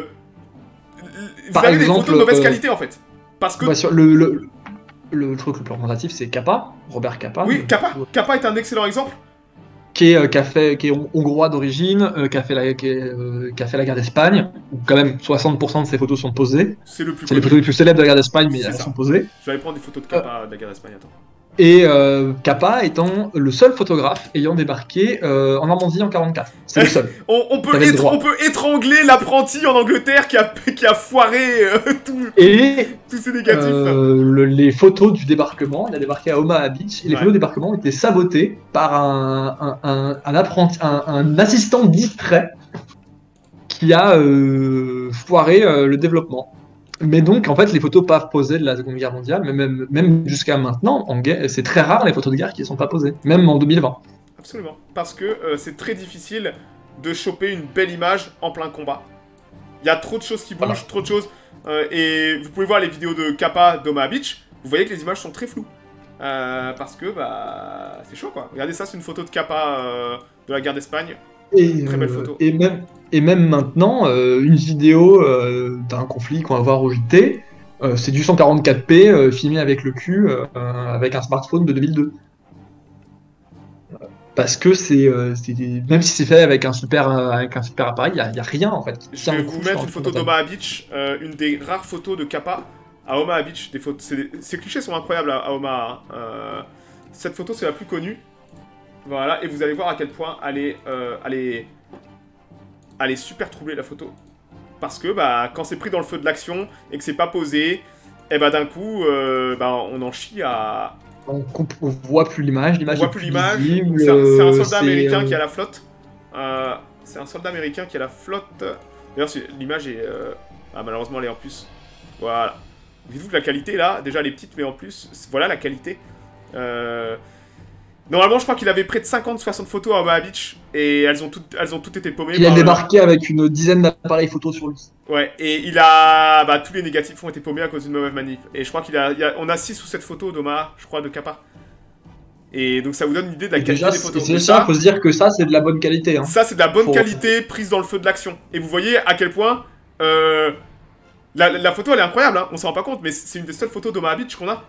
vous avez des photos de mauvaise qualité en fait. Parce que... Le truc le plus représentatif, c'est Capa, Robert Capa. Oui, Capa est un excellent exemple. Qui est hongrois d'origine, qui a fait la guerre d'Espagne, où quand même 60% de ses photos sont posées. C'est les photos les plus célèbres de la guerre d'Espagne, mais elles sont posées. Je vais aller prendre des photos de Capa de la guerre d'Espagne, attends. Et Capa étant le seul photographe ayant débarqué en Normandie en 44. C'est le seul. on peut étrangler l'apprenti en Angleterre qui a foiré tous ses négatifs. Les photos du débarquement, il a débarqué à Omaha Beach, et les photos du débarquement étaient sabotées par un assistant distrait qui a foiré le développement. Mais donc, en fait, les photos pas posées de la Seconde Guerre mondiale, mais même jusqu'à maintenant, c'est très rare les photos de guerre qui ne sont pas posées, même en 2020. Absolument. Parce que c'est très difficile de choper une belle image en plein combat. Il y a trop de choses qui bougent, trop de choses. Et vous pouvez voir les vidéos de Capa d'Omaha Beach, vous voyez que les images sont très floues. Parce que, c'est chaud quoi. Regardez ça, c'est une photo de Capa de la guerre d'Espagne. Très belle photo. Et même maintenant, une vidéo d'un conflit qu'on va voir au JT, c'est du 144p filmé avec le cul, avec un smartphone de 2002. Parce que même si c'est fait avec un super appareil, il n'y a rien en fait. Je vais vous mettre une photo d'Omaha Beach, une des rares photos de Capa à Omaha Beach. Ces clichés sont incroyables à Omaha. Cette photo, c'est la plus connue. Voilà, et vous allez voir à quel point elle est super troublée la photo. Parce que quand c'est pris dans le feu de l'action et que c'est pas posé, et d'un coup, on en chie à... On voit plus l'image, on voit plus l'image. C'est un soldat américain qui a la flotte. C'est un soldat américain qui a la flotte. D'ailleurs, l'image est... malheureusement, elle est en plus. Voilà. Dites-vous que la qualité, là, déjà, elle est petite, mais en plus, voilà la qualité. Normalement, je crois qu'il avait près de 50-60 photos à Omaha Beach, et elles ont toutes été paumées. Il a débarqué avec une dizaine d'appareils photo sur lui. Ouais, et il a... Bah, tous les négatifs ont été paumés à cause d'une mauvaise manip. Et je crois on a 6 ou 7 photos d'Omaha, je crois, de Kappa. Et donc ça vous donne une idée de la qualité Déjà, des photos. c'est ça, faut se dire que ça, c'est de la bonne qualité. Hein. Ça, c'est de la bonne qualité prise dans le feu de l'action. Et vous voyez à quel point... La photo, elle est incroyable, hein. On s'en rend pas compte, mais c'est une des seules photos d'Omaha Beach qu'on a.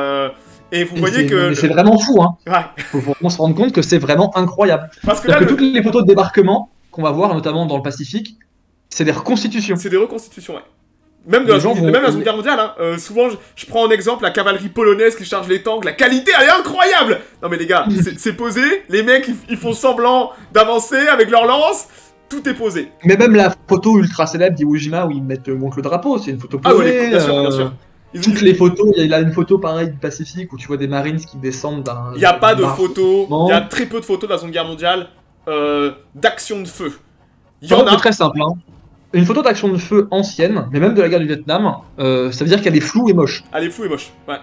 Et vous voyez que... Mais c'est vraiment fou, hein. Ouais. Faut vraiment se rendre compte que c'est vraiment incroyable. Parce que là, toutes les photos de débarquement qu'on va voir, notamment dans le Pacifique, c'est des reconstitutions. C'est des reconstitutions, ouais. Même de la Seconde Guerre mondiale, hein. Souvent, je prends en exemple la cavalerie polonaise qui charge les tanks. La qualité, elle est incroyable. Non mais les gars, c'est posé. Les mecs, ils font semblant d'avancer avec leurs lances. Tout est posé. Mais même la photo ultra célèbre d'Iwo Jima où ils montent le drapeau, c'est une photo posée. Ah oui, bien sûr, bien sûr. Toutes les photos, il a une photo pareille du Pacifique où tu vois des Marines qui descendent d'un... Il n'y a pas de photos, il y a très peu de photos de la Seconde Guerre mondiale d'action de feu. Il y en a... C'est très simple, hein. Une photo d'action de feu ancienne, mais même de la guerre du Vietnam, ça veut dire qu'elle est floue et moche. Elle est floue et moche, ouais.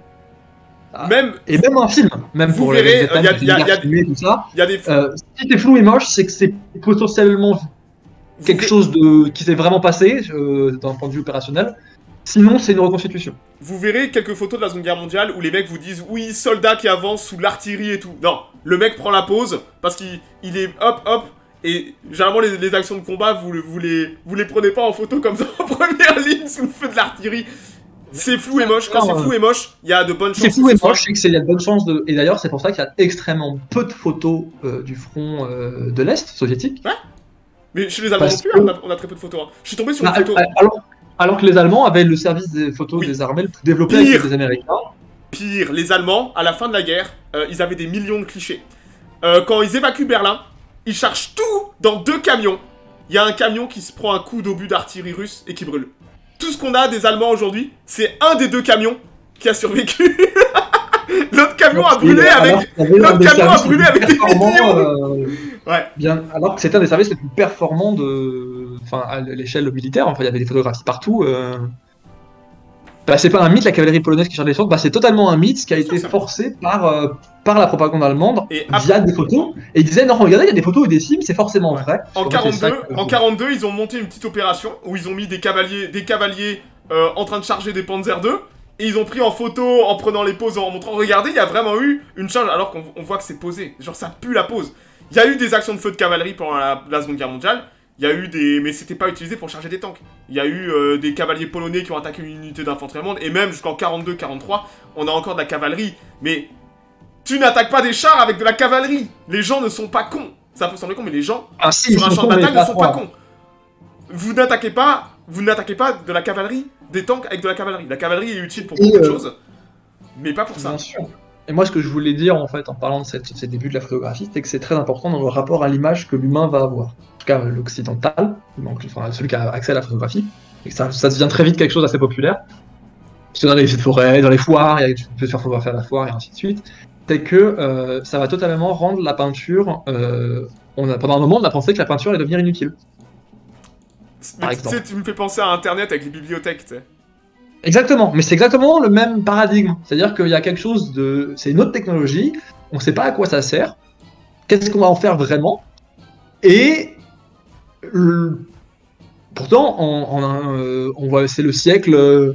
Ah. Et même un film, même vous pour verrez, il y a tout ça. Il y a des... Si c'est flou et moche, c'est que c'est potentiellement quelque chose qui s'est vraiment passé d'un point de vue opérationnel. Sinon, c'est une reconstitution. Vous verrez quelques photos de la Seconde Guerre mondiale où les mecs vous disent oui, soldats qui avancent sous l'artillerie et tout. Non, le mec prend la pause parce qu'il est hop hop. Et généralement les actions de combat vous les prenez pas en photo comme ça en première ligne sous le feu de l'artillerie. C'est flou et moche. Quand c'est flou et moche, il y a de bonnes chances. C'est flou et moche, c'est qu'il y a de bonnes chances de... Et d'ailleurs, c'est pour ça qu'il y a extrêmement peu de photos du front de l'Est soviétique. Ouais. Mais chez les Allemands non plus, on a très peu de photos. Hein. Je suis tombé sur une photo. Alors que les Allemands avaient le service des photos des armées le plus développé avec les Américains. Pire, les Allemands, à la fin de la guerre, ils avaient des millions de clichés. Quand ils évacuent Berlin, ils chargent tout dans 2 camions. Il y a un camion qui se prend un coup d'obus d'artillerie russe et qui brûle. Tout ce qu'on a des Allemands aujourd'hui, c'est un des 2 camions qui a survécu. L'autre camion a brûlé avec... L'autre camion a brûlé avec des millions. Ouais. Bien, alors que c'était un des services les plus performants à l'échelle militaire. Enfin, il y avait des photographies partout. Bah, c'est pas un mythe, la cavalerie polonaise qui charge les tanks. Bah, c'est totalement un mythe qui a été forcé par la propagande allemande via des photos. Et ils disaient non, regardez, il y a des photos et des films, c'est forcément vrai. En 42, ils ont monté une petite opération où ils ont mis des cavaliers en train de charger des Panzer II. Et ils ont pris en photo en prenant les poses, en montrant, regardez, il y a vraiment eu une charge, alors qu'on voit que c'est posé. Genre, ça pue la pose. Il y a eu des actions de feu de cavalerie pendant la Seconde Guerre mondiale. Il y a eu des... Mais c'était pas utilisé pour charger des tanks. Il y a eu des cavaliers polonais qui ont attaqué une unité d'infanterie allemande. Et même jusqu'en 42-43, on a encore de la cavalerie. Mais tu n'attaques pas des chars avec de la cavalerie. Les gens ne sont pas cons. Ça peut sembler con, mais les gens, sur un champ de bataille, ne sont pas cons. Vous n'attaquez pas de la cavalerie, des tanks avec de la cavalerie. La cavalerie est utile pour beaucoup de choses, mais pas pour ça. Bien sûr. Et moi, ce que je voulais dire, en fait, en parlant de ces débuts de la photographie, c'est que c'est très important dans le rapport à l'image que l'humain va avoir. En tout cas, l'occidental, donc celui qui a accès à la photographie, et que ça devient très vite quelque chose d'assez populaire. Parce que dans les forêts, dans les foires, tu peux te faire photographier à la foire, et ainsi de suite. C'est que ça va totalement rendre la peinture... pendant un moment, on a pensé que la peinture allait devenir inutile. Mais tu sais, tu me fais penser à Internet avec les bibliothèques, tu sais. Exactement, mais c'est exactement le même paradigme. C'est-à-dire qu'il y a quelque chose de... C'est une autre technologie, on ne sait pas à quoi ça sert, qu'est-ce qu'on va en faire vraiment, et... Pourtant, on voit, c'est le siècle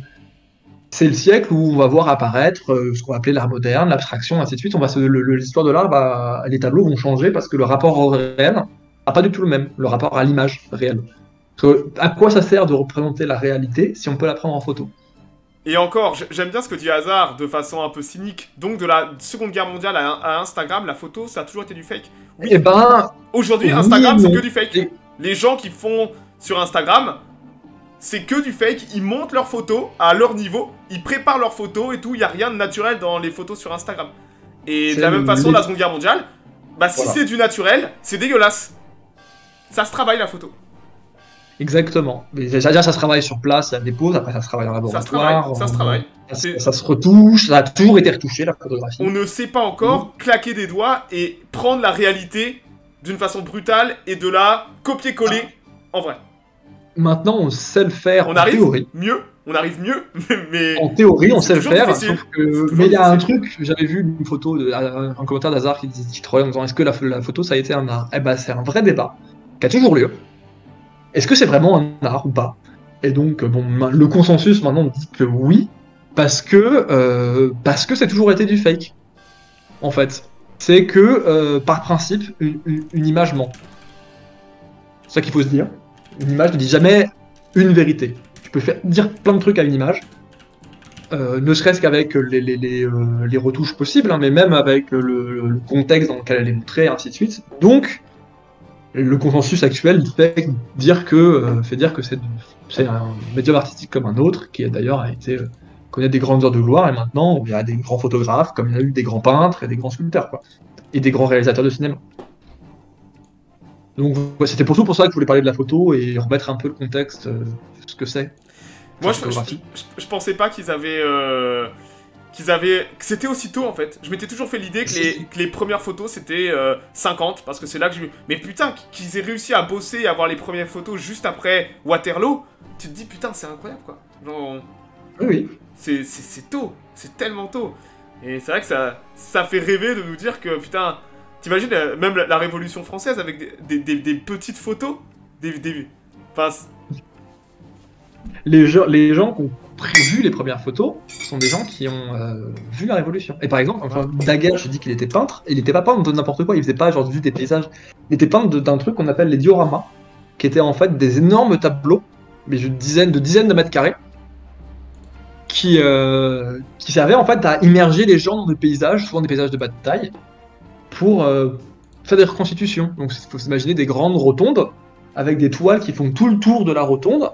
où on va voir apparaître ce qu'on va appeler l'art moderne, l'abstraction, ainsi de suite. L'histoire de l'art, les tableaux vont changer parce que le rapport au réel n'a pas du tout le même, le rapport à l'image réelle. À quoi ça sert de représenter la réalité si on peut la prendre en photo? Et encore, j'aime bien ce que dit Hazard de façon un peu cynique. Donc de la Seconde Guerre mondiale à Instagram, la photo, ça a toujours été du fake. Oui. Et ben... Aujourd'hui, Instagram, c'est que du fake. Les gens qui font sur Instagram, c'est que du fake. Ils montent leurs photos à leur niveau, ils préparent leurs photos et tout. Il n'y a rien de naturel dans les photos sur Instagram. Et de la même façon, la Seconde Guerre mondiale, bah si c'est du naturel, c'est dégueulasse. Ça se travaille la photo. Exactement. Mais déjà, ça se travaille sur place, il y a des pauses, après ça se travaille en laboratoire. Ça se travaille. Ça se retouche, ça a toujours été retouché, la photographie. On ne sait pas encore claquer des doigts et prendre la réalité d'une façon brutale et de la copier-coller en vrai. Maintenant, on sait le faire on en arrive théorie. Mieux on arrive mieux, mais... En théorie, on c'est sait le toujours faire, difficile. sauf que... C'est toujours Mais il y a un difficile. truc, j'avais vu une photo, un commentaire d'Hazard qui trollait en disant est-ce que la photo ça a été un art? Eh ben c'est un vrai débat qui a toujours lieu. Est-ce que c'est vraiment un art ou pas? Et donc, bon, le consensus maintenant dit que oui, parce que c'est toujours été du fake, en fait. C'est que, par principe, une image ment. C'est ça qu'il faut se dire. Une image ne dit jamais une vérité. Tu peux dire plein de trucs à une image, ne serait-ce qu'avec les retouches possibles, hein, mais même avec le contexte dans lequel elle est montrée, et ainsi de suite. Donc, le consensus actuel fait dire que c'est un médium artistique comme un autre, qui d'ailleurs a été connaît des grandes heures de gloire, et maintenant il y a des grands photographes, comme il y a eu des grands peintres et des grands sculpteurs, quoi, et des grands réalisateurs de cinéma. Donc ouais, c'était pour ça que je voulais parler de la photo et remettre un peu le contexte, ce que c'est. Moi, la photographie. je pensais pas qu'ils avaient... que c'était aussi tôt en fait. Je m'étais toujours fait l'idée que les premières photos c'était 50 parce que c'est là que j'ai vu. Mais putain, qu'ils aient réussi à bosser et avoir les premières photos juste après Waterloo, tu te dis putain, c'est incroyable quoi. Genre, Oui. c'est tôt, c'est tellement tôt. Et c'est vrai que ça fait rêver de nous dire que putain, t'imagines même la Révolution française avec des petites photos, enfin, Les gens qui ont prévu les premières photos sont des gens qui ont vu la Révolution. Et par exemple, enfin, Daguerre, je dis qu'il était peintre, il n'était pas peintre de n'importe quoi, il faisait pas genre juste des paysages. Il était peintre d'un truc qu'on appelle les dioramas, qui étaient en fait des énormes tableaux, mais de dizaines de mètres carrés, qui servaient en fait à immerger les gens dans des paysages, souvent des paysages de bataille, pour faire des reconstitutions. Donc il faut s'imaginer des grandes rotondes, avec des toiles qui font tout le tour de la rotonde,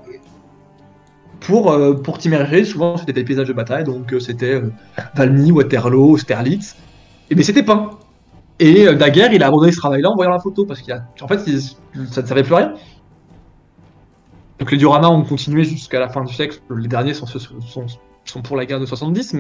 pour t'immerger. Souvent c'était des paysages de bataille, donc c'était Valmy, Waterloo, Austerlitz, mais c'était peint. Et Daguerre, il a abandonné ce travail-là en voyant la photo, parce qu'en fait, ça ne servait plus à rien. Donc les dioramas ont continué jusqu'à la fin du siècle, les derniers sont pour la guerre de 70,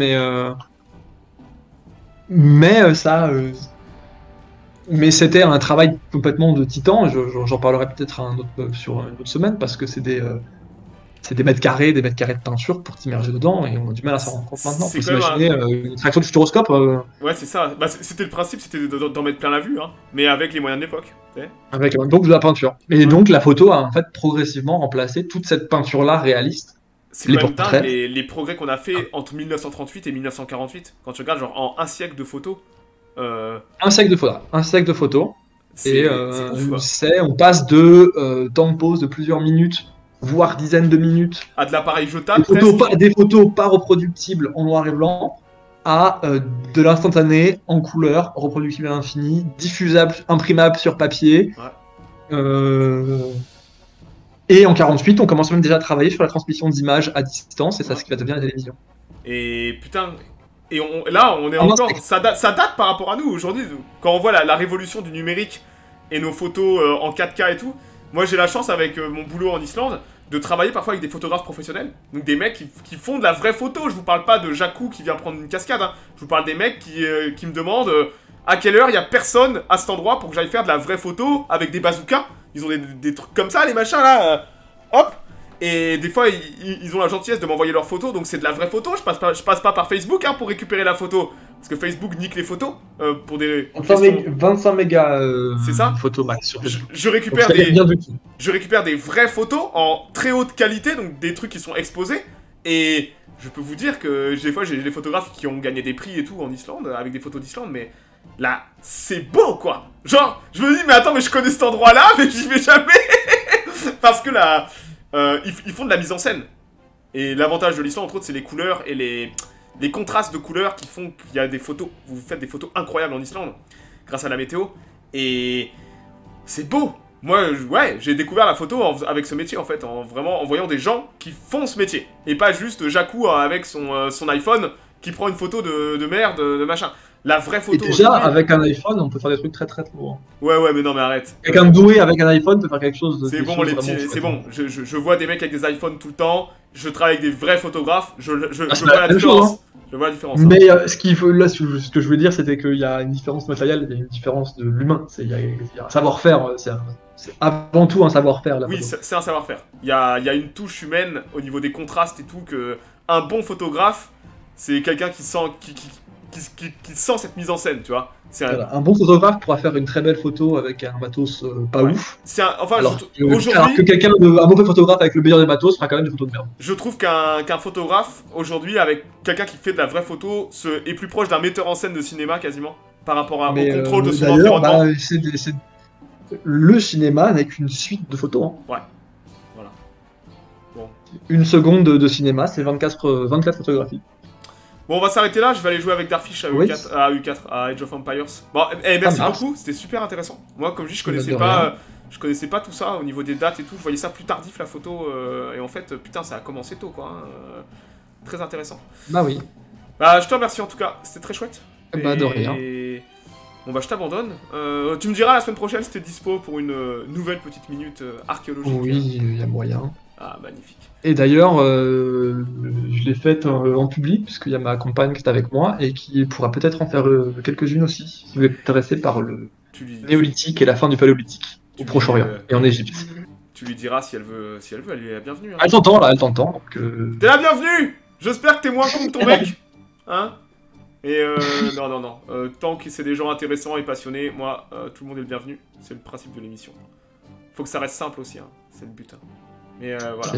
mais c'était un travail complètement de titan. J'en parlerai peut-être sur une autre semaine, parce que c'est des mètres carrés de peinture pour t'immerger dedans, et on a du mal à s'en rendre compte maintenant. C'est Faut quand même s'imaginer une traction du futuroscope. ouais, c'est ça. Bah, c'était le principe, c'était d'en mettre plein la vue, hein. Mais avec les moyens de l'époque. Avec donc de la peinture. Et donc la photo a en fait progressivement remplacé toute cette peinture-là réaliste. C'est Les quand même portraits. dingue les progrès qu'on a fait entre 1938 et 1948. Quand tu regardes, genre en un siècle de photos. Un siècle de photos. Et ouf, quoi. on passe de temps de pause de plusieurs minutes, voire dizaines de minutes, À de l'appareil jetable, presque. des photos pas reproductibles en noir et blanc, à de l'instantané en couleur, reproductible à l'infini, diffusable, imprimable sur papier. Ouais. Et en 48, on commence même déjà à travailler sur la transmission d'images à distance, et ça, c'est ce qui va devenir la télévision. Et putain. Et là, on est Ah non, encore. Ça date par rapport à nous aujourd'hui. Quand on voit la révolution du numérique et nos photos en 4K et tout. Moi, j'ai la chance avec mon boulot en Islande de travailler parfois avec des photographes professionnels. Donc des mecs qui font de la vraie photo. Je vous parle pas de Jacou qui vient prendre une cascade. Hein. Je vous parle des mecs qui me demandent à quelle heure il y a personne à cet endroit pour que j'aille faire de la vraie photo avec des bazookas. Ils ont des trucs comme ça, les machins là. Hop. Et des fois, ils ont la gentillesse de m'envoyer leurs photos, donc c'est de la vraie photo. Je passe pas par Facebook hein, pour récupérer la photo. Parce que Facebook nique les photos pour des... 25 mégas c'est ça photo max sur Facebook. Je récupère Donc, je récupère des vraies photos en très haute qualité, donc des trucs qui sont exposés. Et je peux vous dire que des fois, j'ai des photographes qui ont gagné des prix et tout en Islande, avec des photos d'Islande, mais là, c'est beau quoi. Genre, je me dis, mais attends, mais je connais cet endroit-là, mais j'y vais jamais. Parce que là... ils font de la mise en scène. Et l'avantage de l'Islande, entre autres, c'est les couleurs et les contrastes de couleurs qui font qu'il y a des photos. Vous faites des photos incroyables en Islande, grâce à la météo. Et c'est beau. Moi, ouais, j'ai découvert la photo avec ce métier, en fait, en voyant des gens qui font ce métier. Et pas juste Jacou avec son iPhone qui prend une photo de merde, de machin. La vraie photo. Et déjà, avec un iPhone, on peut faire des trucs très très lourds. Ouais, mais non, mais arrête. Quelqu'un doué avec un iPhone peut faire quelque chose de... C'est bon, les petits, c'est bon. Je vois des mecs avec des iPhones tout le temps, je travaille avec des vrais photographes, je c'est vois la la même différence. chose, Je vois la différence. Mais ce qu'il faut, là, ce que je veux dire, c'était qu'il y a une différence matérielle, il y a une différence de l'humain. Il y a un savoir-faire, c'est avant tout un savoir-faire. La Oui, photo. c'est un savoir-faire. Il y a une touche humaine au niveau des contrastes et tout, que un bon photographe, c'est quelqu'un qui sent cette mise en scène, tu vois. C'est un, Voilà. Un bon photographe pourra faire une très belle photo avec un matos pas Ouais. ouf. enfin, Alors que aujourd'hui, un mauvais photographe avec le meilleur des matos fera quand même des photos de merde. je trouve qu'un photographe, aujourd'hui, avec quelqu'un qui fait de la vraie photo, est plus proche d'un metteur en scène de cinéma, quasiment, par rapport au contrôle de son d'ailleurs, environnement. le cinéma n'est qu'une suite de photos. Hein. Ouais. Voilà. Bon. Une seconde de cinéma, c'est 24 photographies. Bon, on va s'arrêter là, je vais aller jouer avec Darfish à Oui. U4, à Age of Empires. Bon, merci marche. beaucoup, c'était super intéressant. Moi, comme je dis, je De connaissais pas tout ça au niveau des dates et tout, je voyais ça plus tardif la photo, et en fait, putain, ça a commencé tôt, quoi. Hein, très intéressant. Bah oui. Bah, je te remercie en tout cas, c'était très chouette. Bah, de rien. Bon, bah, je t'abandonne. Tu me diras la semaine prochaine si t'es dispo pour une nouvelle petite minute archéologique. Oui, il y a moyen. Ah, magnifique. Et d'ailleurs, je l'ai faite en public, puisqu'il y a ma compagne qui est avec moi, et qui pourra peut-être en faire quelques-unes aussi, si vous êtes intéressé par le néolithique et la fin du paléolithique, au Proche-Orient, et en Égypte. Tu lui diras si elle veut, elle est la bienvenue. Hein. Elle t'entend, là, elle t'entend. Donc, T'es la bienvenue. J'espère que t'es moins con que ton mec. Hein. Et non. Tant que c'est des gens intéressants et passionnés, moi, tout le monde est le bienvenu. C'est le principe de l'émission. Faut que ça reste simple aussi, hein. C'est le but. Hein. Mais voilà.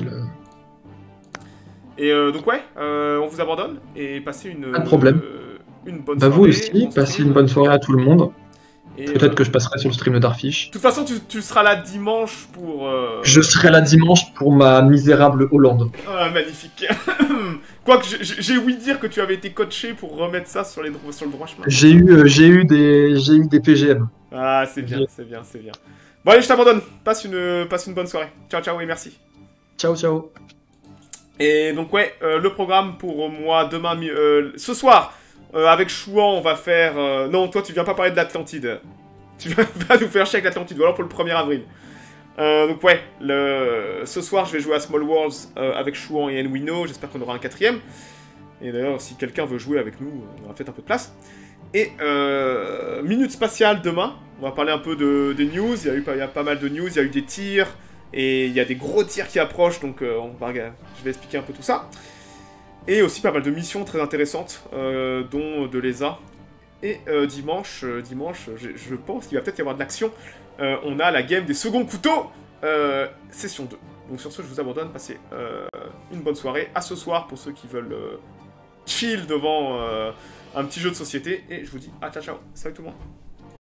Et donc ouais, on vous abandonne et passez une bonne soirée. Vous aussi, passez une bonne soirée à tout le monde. Et peut-être que je passerai sur le stream de Darfish. De toute façon, tu seras là dimanche pour... Je serai là dimanche pour ma misérable Hollande. Ah, magnifique. Quoique, j'ai ouï dire que tu avais été coaché pour remettre ça sur le droit chemin. J'ai eu des PGM. Ah, c'est bien. Bon allez, je t'abandonne. Passe une bonne soirée. Ciao et merci. Ciao. Et donc ouais, le programme pour moi demain, ce soir, avec Chouan, on va faire... Non, toi tu viens pas parler de l'Atlantide. Tu vas pas nous faire chier avec l'Atlantide, voilà pour le 1er avril. Donc ouais, ce soir je vais jouer à Small Worlds avec Chouan et Enwino, j'espère qu'on aura un 4ème. Et d'ailleurs, si quelqu'un veut jouer avec nous, on aura peut-être un peu de place. Et minute spatiale demain, on va parler un peu des news, il y a pas mal de news, il y a eu des tirs, et il y a des gros tirs qui approchent, donc je vais expliquer un peu tout ça. Et aussi pas mal de missions très intéressantes, dont de l'ESA. Et dimanche, je pense qu'il va peut-être y avoir de l'action. On a la game des seconds couteaux, session 2. Donc sur ce, je vous abandonne, passez une bonne soirée. À ce soir pour ceux qui veulent chill devant un petit jeu de société. Et je vous dis à ciao. Salut tout le monde.